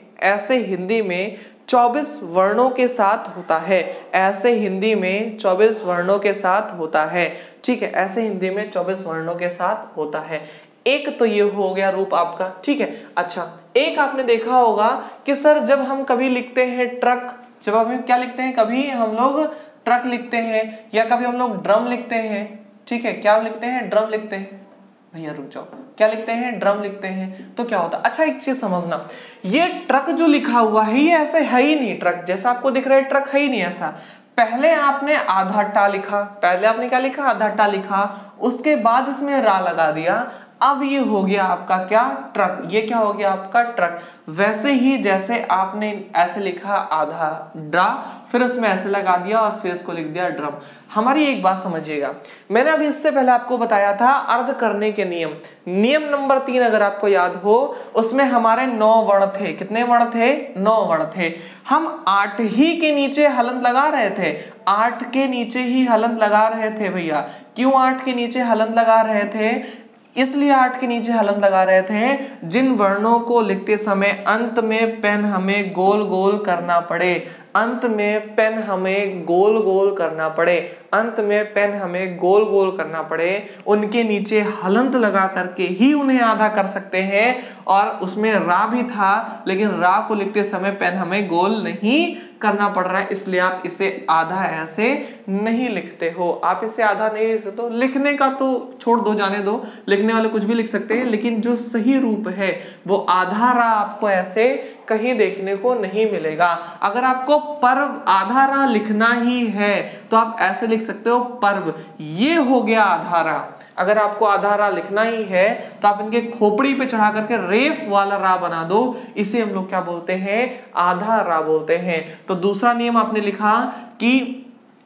में 24 वर्णों के साथ होता है, ऐसे हिंदी में 24 वर्णों के साथ होता है, ठीक है, ऐसे हिंदी में 24 वर्णों के साथ होता है। एक तो ये हो गया रूप आपका, ठीक है। अच्छा एक आपने देखा होगा कि सर जब हम कभी लिखते हैं ट्रक, जब हम क्या लिखते हैं, कभी हम लोग ट्रक लिखते हैं या कभी हम लोग ड्रम लिखते हैं, ठीक है, क्या लिखते हैं, ड्रम लिखते हैं, भैया रुक जाओ, क्या लिखते हैं, ड्रम लिखते हैं, तो क्या होता है। अच्छा एक चीज समझना, ये ट्रक जो लिखा हुआ है ये ऐसे है ही नहीं, ट्रक जैसा आपको दिख रहा है ट्रक है ही नहीं ऐसा। पहले आपने आधा टा लिखा, पहले आपने क्या लिखा, आधा टा लिखा, उसके बाद इसमें रा लगा दिया, अब ये हो गया आपका क्या, ट्रक, ये क्या हो गया आपका ट्रक। वैसे ही जैसे आपने ऐसे लिखा आधा ड्रा, फिर उसमें ऐसे लगा दिया और फिर इसको लिख दिया ड्रम। हमारी एक बात समझिएगा, मैंने अभी इससे पहले आपको बताया था अर्ध करने के नियम नंबर 3 अगर आपको याद हो, उसमें हमारे 9 वर्ण थे, कितने वर्ण थे, 9 वर्ण थे। हम 8 ही के नीचे हलंत लगा रहे थे, 8 के नीचे ही हलंत लगा रहे थे भैया। क्यों 8 के नीचे हलंत लगा रहे थे, इसलिए 8 के नीचे हलंत लगा रहे थे जिन वर्णों को लिखते समय अंत में पेन हमें गोल गोल करना पड़े, अंत में पेन हमें गोल गोल करना पड़े, अंत में पेन हमें गोल गोल करना पड़े, उनके नीचे हलंत लगा करके ही उन्हें आधा कर सकते हैं। और उसमें रा भी था, लेकिन रा को लिखते समय पेन हमें गोल नहीं करना पड़ रहा है, इसलिए आप इसे आधा ऐसे नहीं लिखते हो, आप इसे आधा नहीं लिख सकते हो। लिखने का तो छोड़ दो, जाने दो, लिखने वाले कुछ भी लिख सकते हैं, लेकिन जो सही रूप है वो आधा रा आपको ऐसे कहीं देखने को नहीं मिलेगा। अगर आपको पर्व आधा रा लिखना ही है तो आप ऐसे लिख सकते हो पर्व, ये हो गया आधा रा। अगर आपको आधा रा लिखना ही है तो आप इनके खोपड़ी पे चढ़ा करके रेफ वाला रा बना दो, इसे हम लोग क्या बोलते हैं, आधा रा बोलते हैं। तो दूसरा नियम आपने लिखा कि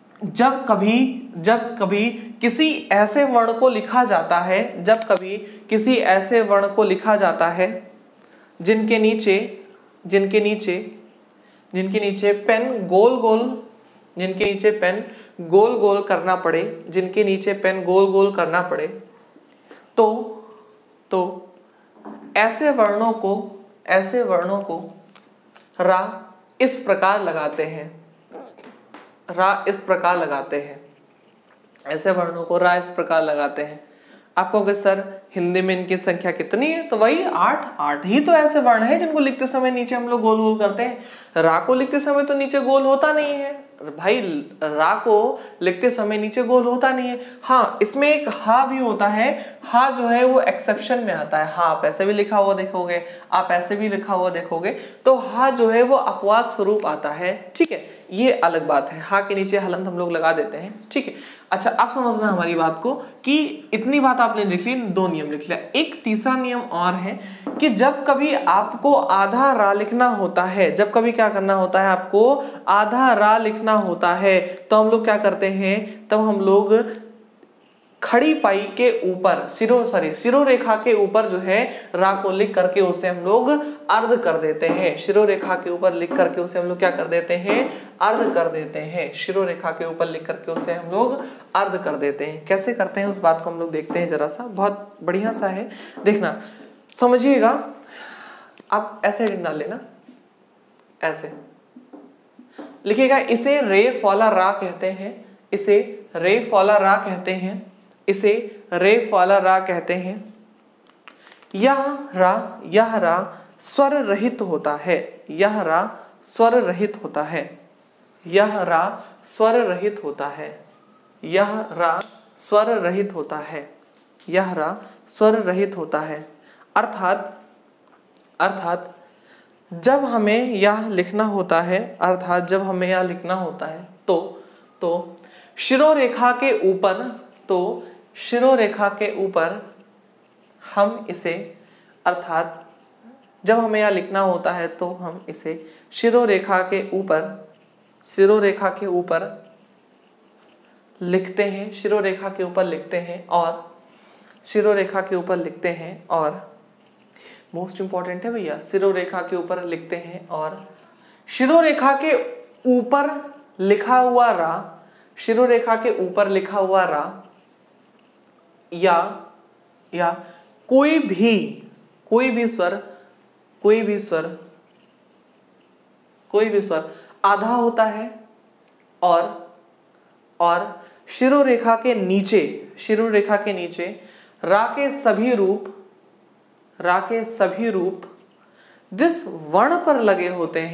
जब कभी किसी ऐसे वर्ण को लिखा जाता है, जब कभी किसी ऐसे वर्ण को लिखा जाता है जिनके नीचे पेन गोल गोल करना पड़े, जिनके नीचे पेन गोल गोल करना पड़े, तो ऐसे वर्णों को रा इस प्रकार लगाते हैं, रा इस प्रकार लगाते हैं, ऐसे वर्णों को रा इस प्रकार लगाते हैं। आप कहोगे सर हिंदी में इनकी संख्या कितनी है, तो वही 8 ही तो ऐसे वर्ण है जिनको लिखते समय नीचे हम लोग गोल गोल करते हैं। रा को लिखते समय तो नीचे गोल होता नहीं है, भाई रा को लिखते समय नीचे गोल होता नहीं है। हाँ, इसमें एक हा भी होता है, हा जो है वो एक्सेप्शन में आता है। हा आप ऐसे भी लिखा हुआ देखोगे, आप ऐसे भी लिखा हुआ देखोगे, तो हा जो है वो अपवाद स्वरूप आता है। ठीक है, ये अलग बात है, हा के नीचे हलंत हम लोग लगा देते हैं। ठीक है, अच्छा आप समझना हमारी बात को कि इतनी बात आपने लिख ली, 2 नियम लिख लिया। एक तीसरा नियम और है कि जब कभी आपको आधा रा लिखना होता है, जब कभी क्या करना होता है, आपको आधा रा लिखना होता है, तो हम लोग क्या करते हैं, तब हम लोग खड़ी पाई के ऊपर सिरो रेखा के ऊपर जो है रा को लिख करके उसे हम लोग अर्ध कर देते हैं। शिरो रेखा के ऊपर लिख करके उसे हम लोग क्या कर देते हैं, अर्ध कर देते हैं। शिरो रेखा के ऊपर लिख करके उसे हम लोग अर्ध कर देते हैं। कैसे करते हैं उस बात को हम लोग देखते हैं जरा सा, बहुत बढ़िया सा है, देखना समझिएगा। आप ऐसे हेडिंग डाल लेना, ऐसे लिखिएगा, इसे रेफ वाला रा कहते हैं, इसे रेफ वाला रा कहते हैं, इसे रेफ वाला रा कहते हैं। यह रा स्वर रहित होता है, यह रा स्वर रहित होता है, यह रा स्वर रहित होता है, यह रा स्वर रहित होता है, यह रा स्वर रहित होता है। अर्थात जब हमें यह लिखना होता है, अर्थात जब हमें यह लिखना होता है तो शिरोरेखा के ऊपर, तो शिरोरेखा के ऊपर हम इसे, अर्थात जब हमें यह लिखना होता है तो हम इसे शिरोरेखा के ऊपर लिखते हैं, शिरोरेखा के ऊपर लिखते हैं, और शिरोरेखा के ऊपर लिखते हैं, और मोस्ट इंपॉर्टेंट है भैया, शिरोरेखा के ऊपर लिखते हैं, और शिरोरेखा के ऊपर लिखा हुआ रा, शिरोरेखा के ऊपर लिखा हुआ रा या कोई भी स्वर आधा होता है, और शिरोरेखा के नीचे रा के सभी रूप जिस वर्ण पर लगे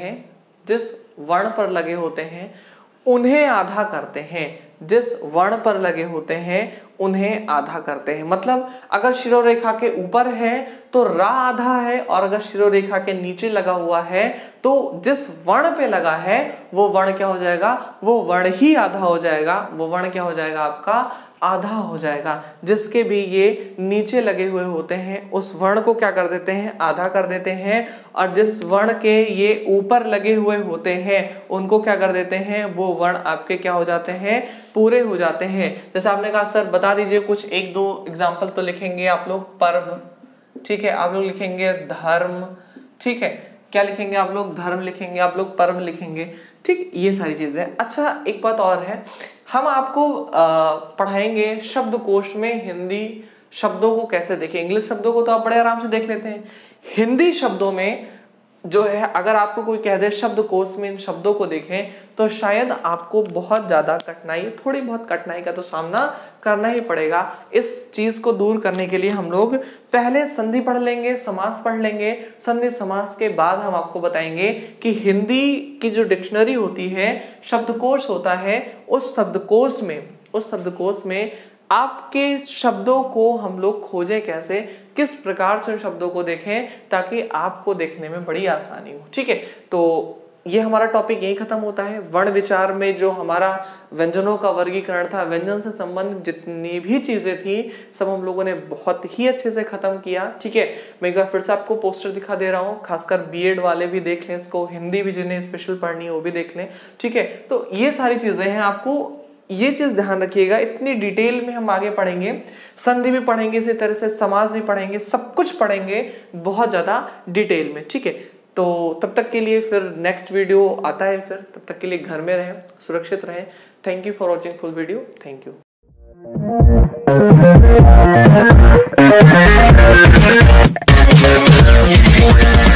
होते हैं उन्हें आधा करते हैं, जिस वर्ण पर लगे होते हैं उन्हें आधा करते हैं। मतलब अगर शिरोरेखा के ऊपर है तो रा आधा है, और अगर शिरोरेखा के नीचे लगा हुआ है तो जिस वर्ण पे लगा है वो वर्ण क्या हो जाएगा, वो वर्ण ही आधा हो जाएगा, वो वर्ण क्या हो जाएगा, आपका आधा हो जाएगा। जिसके भी ये नीचे लगे हुए होते हैं उस वर्ण को क्या कर देते हैं, आधा कर देते हैं, और जिस वर्ण के ये ऊपर लगे हुए होते हैं उनको क्या कर देते हैं, वो वर्ण आपके क्या हो जाते हैं, पूरे हो जाते हैं। जैसे आपने कहा सर बता दीजिए कुछ 1-2 एग्जाम्पल तो लिखेंगे आप लोग, पर्व, ठीक है, आप लोग लिखेंगे धर्म, ठीक है, क्या लिखेंगे आप लोग, धर्म लिखेंगे, आप लोग पर्व लिखेंगे, ठीक, ये सारी चीजें। अच्छा एक बात और है, हम आपको पढ़ाएंगे शब्दकोश में हिंदी शब्दों को कैसे देखें। इंग्लिश शब्दों को तो आप बड़े आराम से देख लेते हैं, हिंदी शब्दों में जो है अगर आपको कोई कह दे शब्दकोश में इन शब्दों को देखें तो शायद आपको बहुत ज्यादा थोड़ी बहुत कठिनाई का तो सामना करना ही पड़ेगा। इस चीज को दूर करने के लिए हम लोग पहले संधि पढ़ लेंगे, समास पढ़ लेंगे, संधि समास के बाद हम आपको बताएंगे कि हिंदी की जो डिक्शनरी होती है, शब्दकोश होता है, उस शब्दकोश में आपके शब्दों को हम लोग खोजें कैसे, किस प्रकार से उन शब्दों को देखें ताकि आपको देखने में बड़ी आसानी हो। ठीक है, तो ये हमारा टॉपिक यही खत्म होता है। वर्ण विचार में जो हमारा व्यंजनों का वर्गीकरण था, व्यंजन से संबंधित जितनी भी चीजें थी सब हम लोगों ने बहुत ही अच्छे से खत्म किया। ठीक है, मैं एक बार फिर से आपको पोस्टर दिखा दे रहा हूँ, खासकर बीएड वाले भी देख लें इसको, हिंदी भी जिन्हें स्पेशल पढ़नी है वो भी देख लें। ठीक है, तो ये सारी चीजें हैं, आपको ये चीज ध्यान रखिएगा, इतनी डिटेल में हम आगे पढ़ेंगे, संधि भी पढ़ेंगे, इसी तरह से समास भी पढ़ेंगे, सब कुछ पढ़ेंगे बहुत ज्यादा डिटेल में। ठीक है, तो तब तक के लिए फिर नेक्स्ट वीडियो आता है, फिर तब तक के लिए घर में रहें, सुरक्षित रहें। Thank you for watching full video, thank you.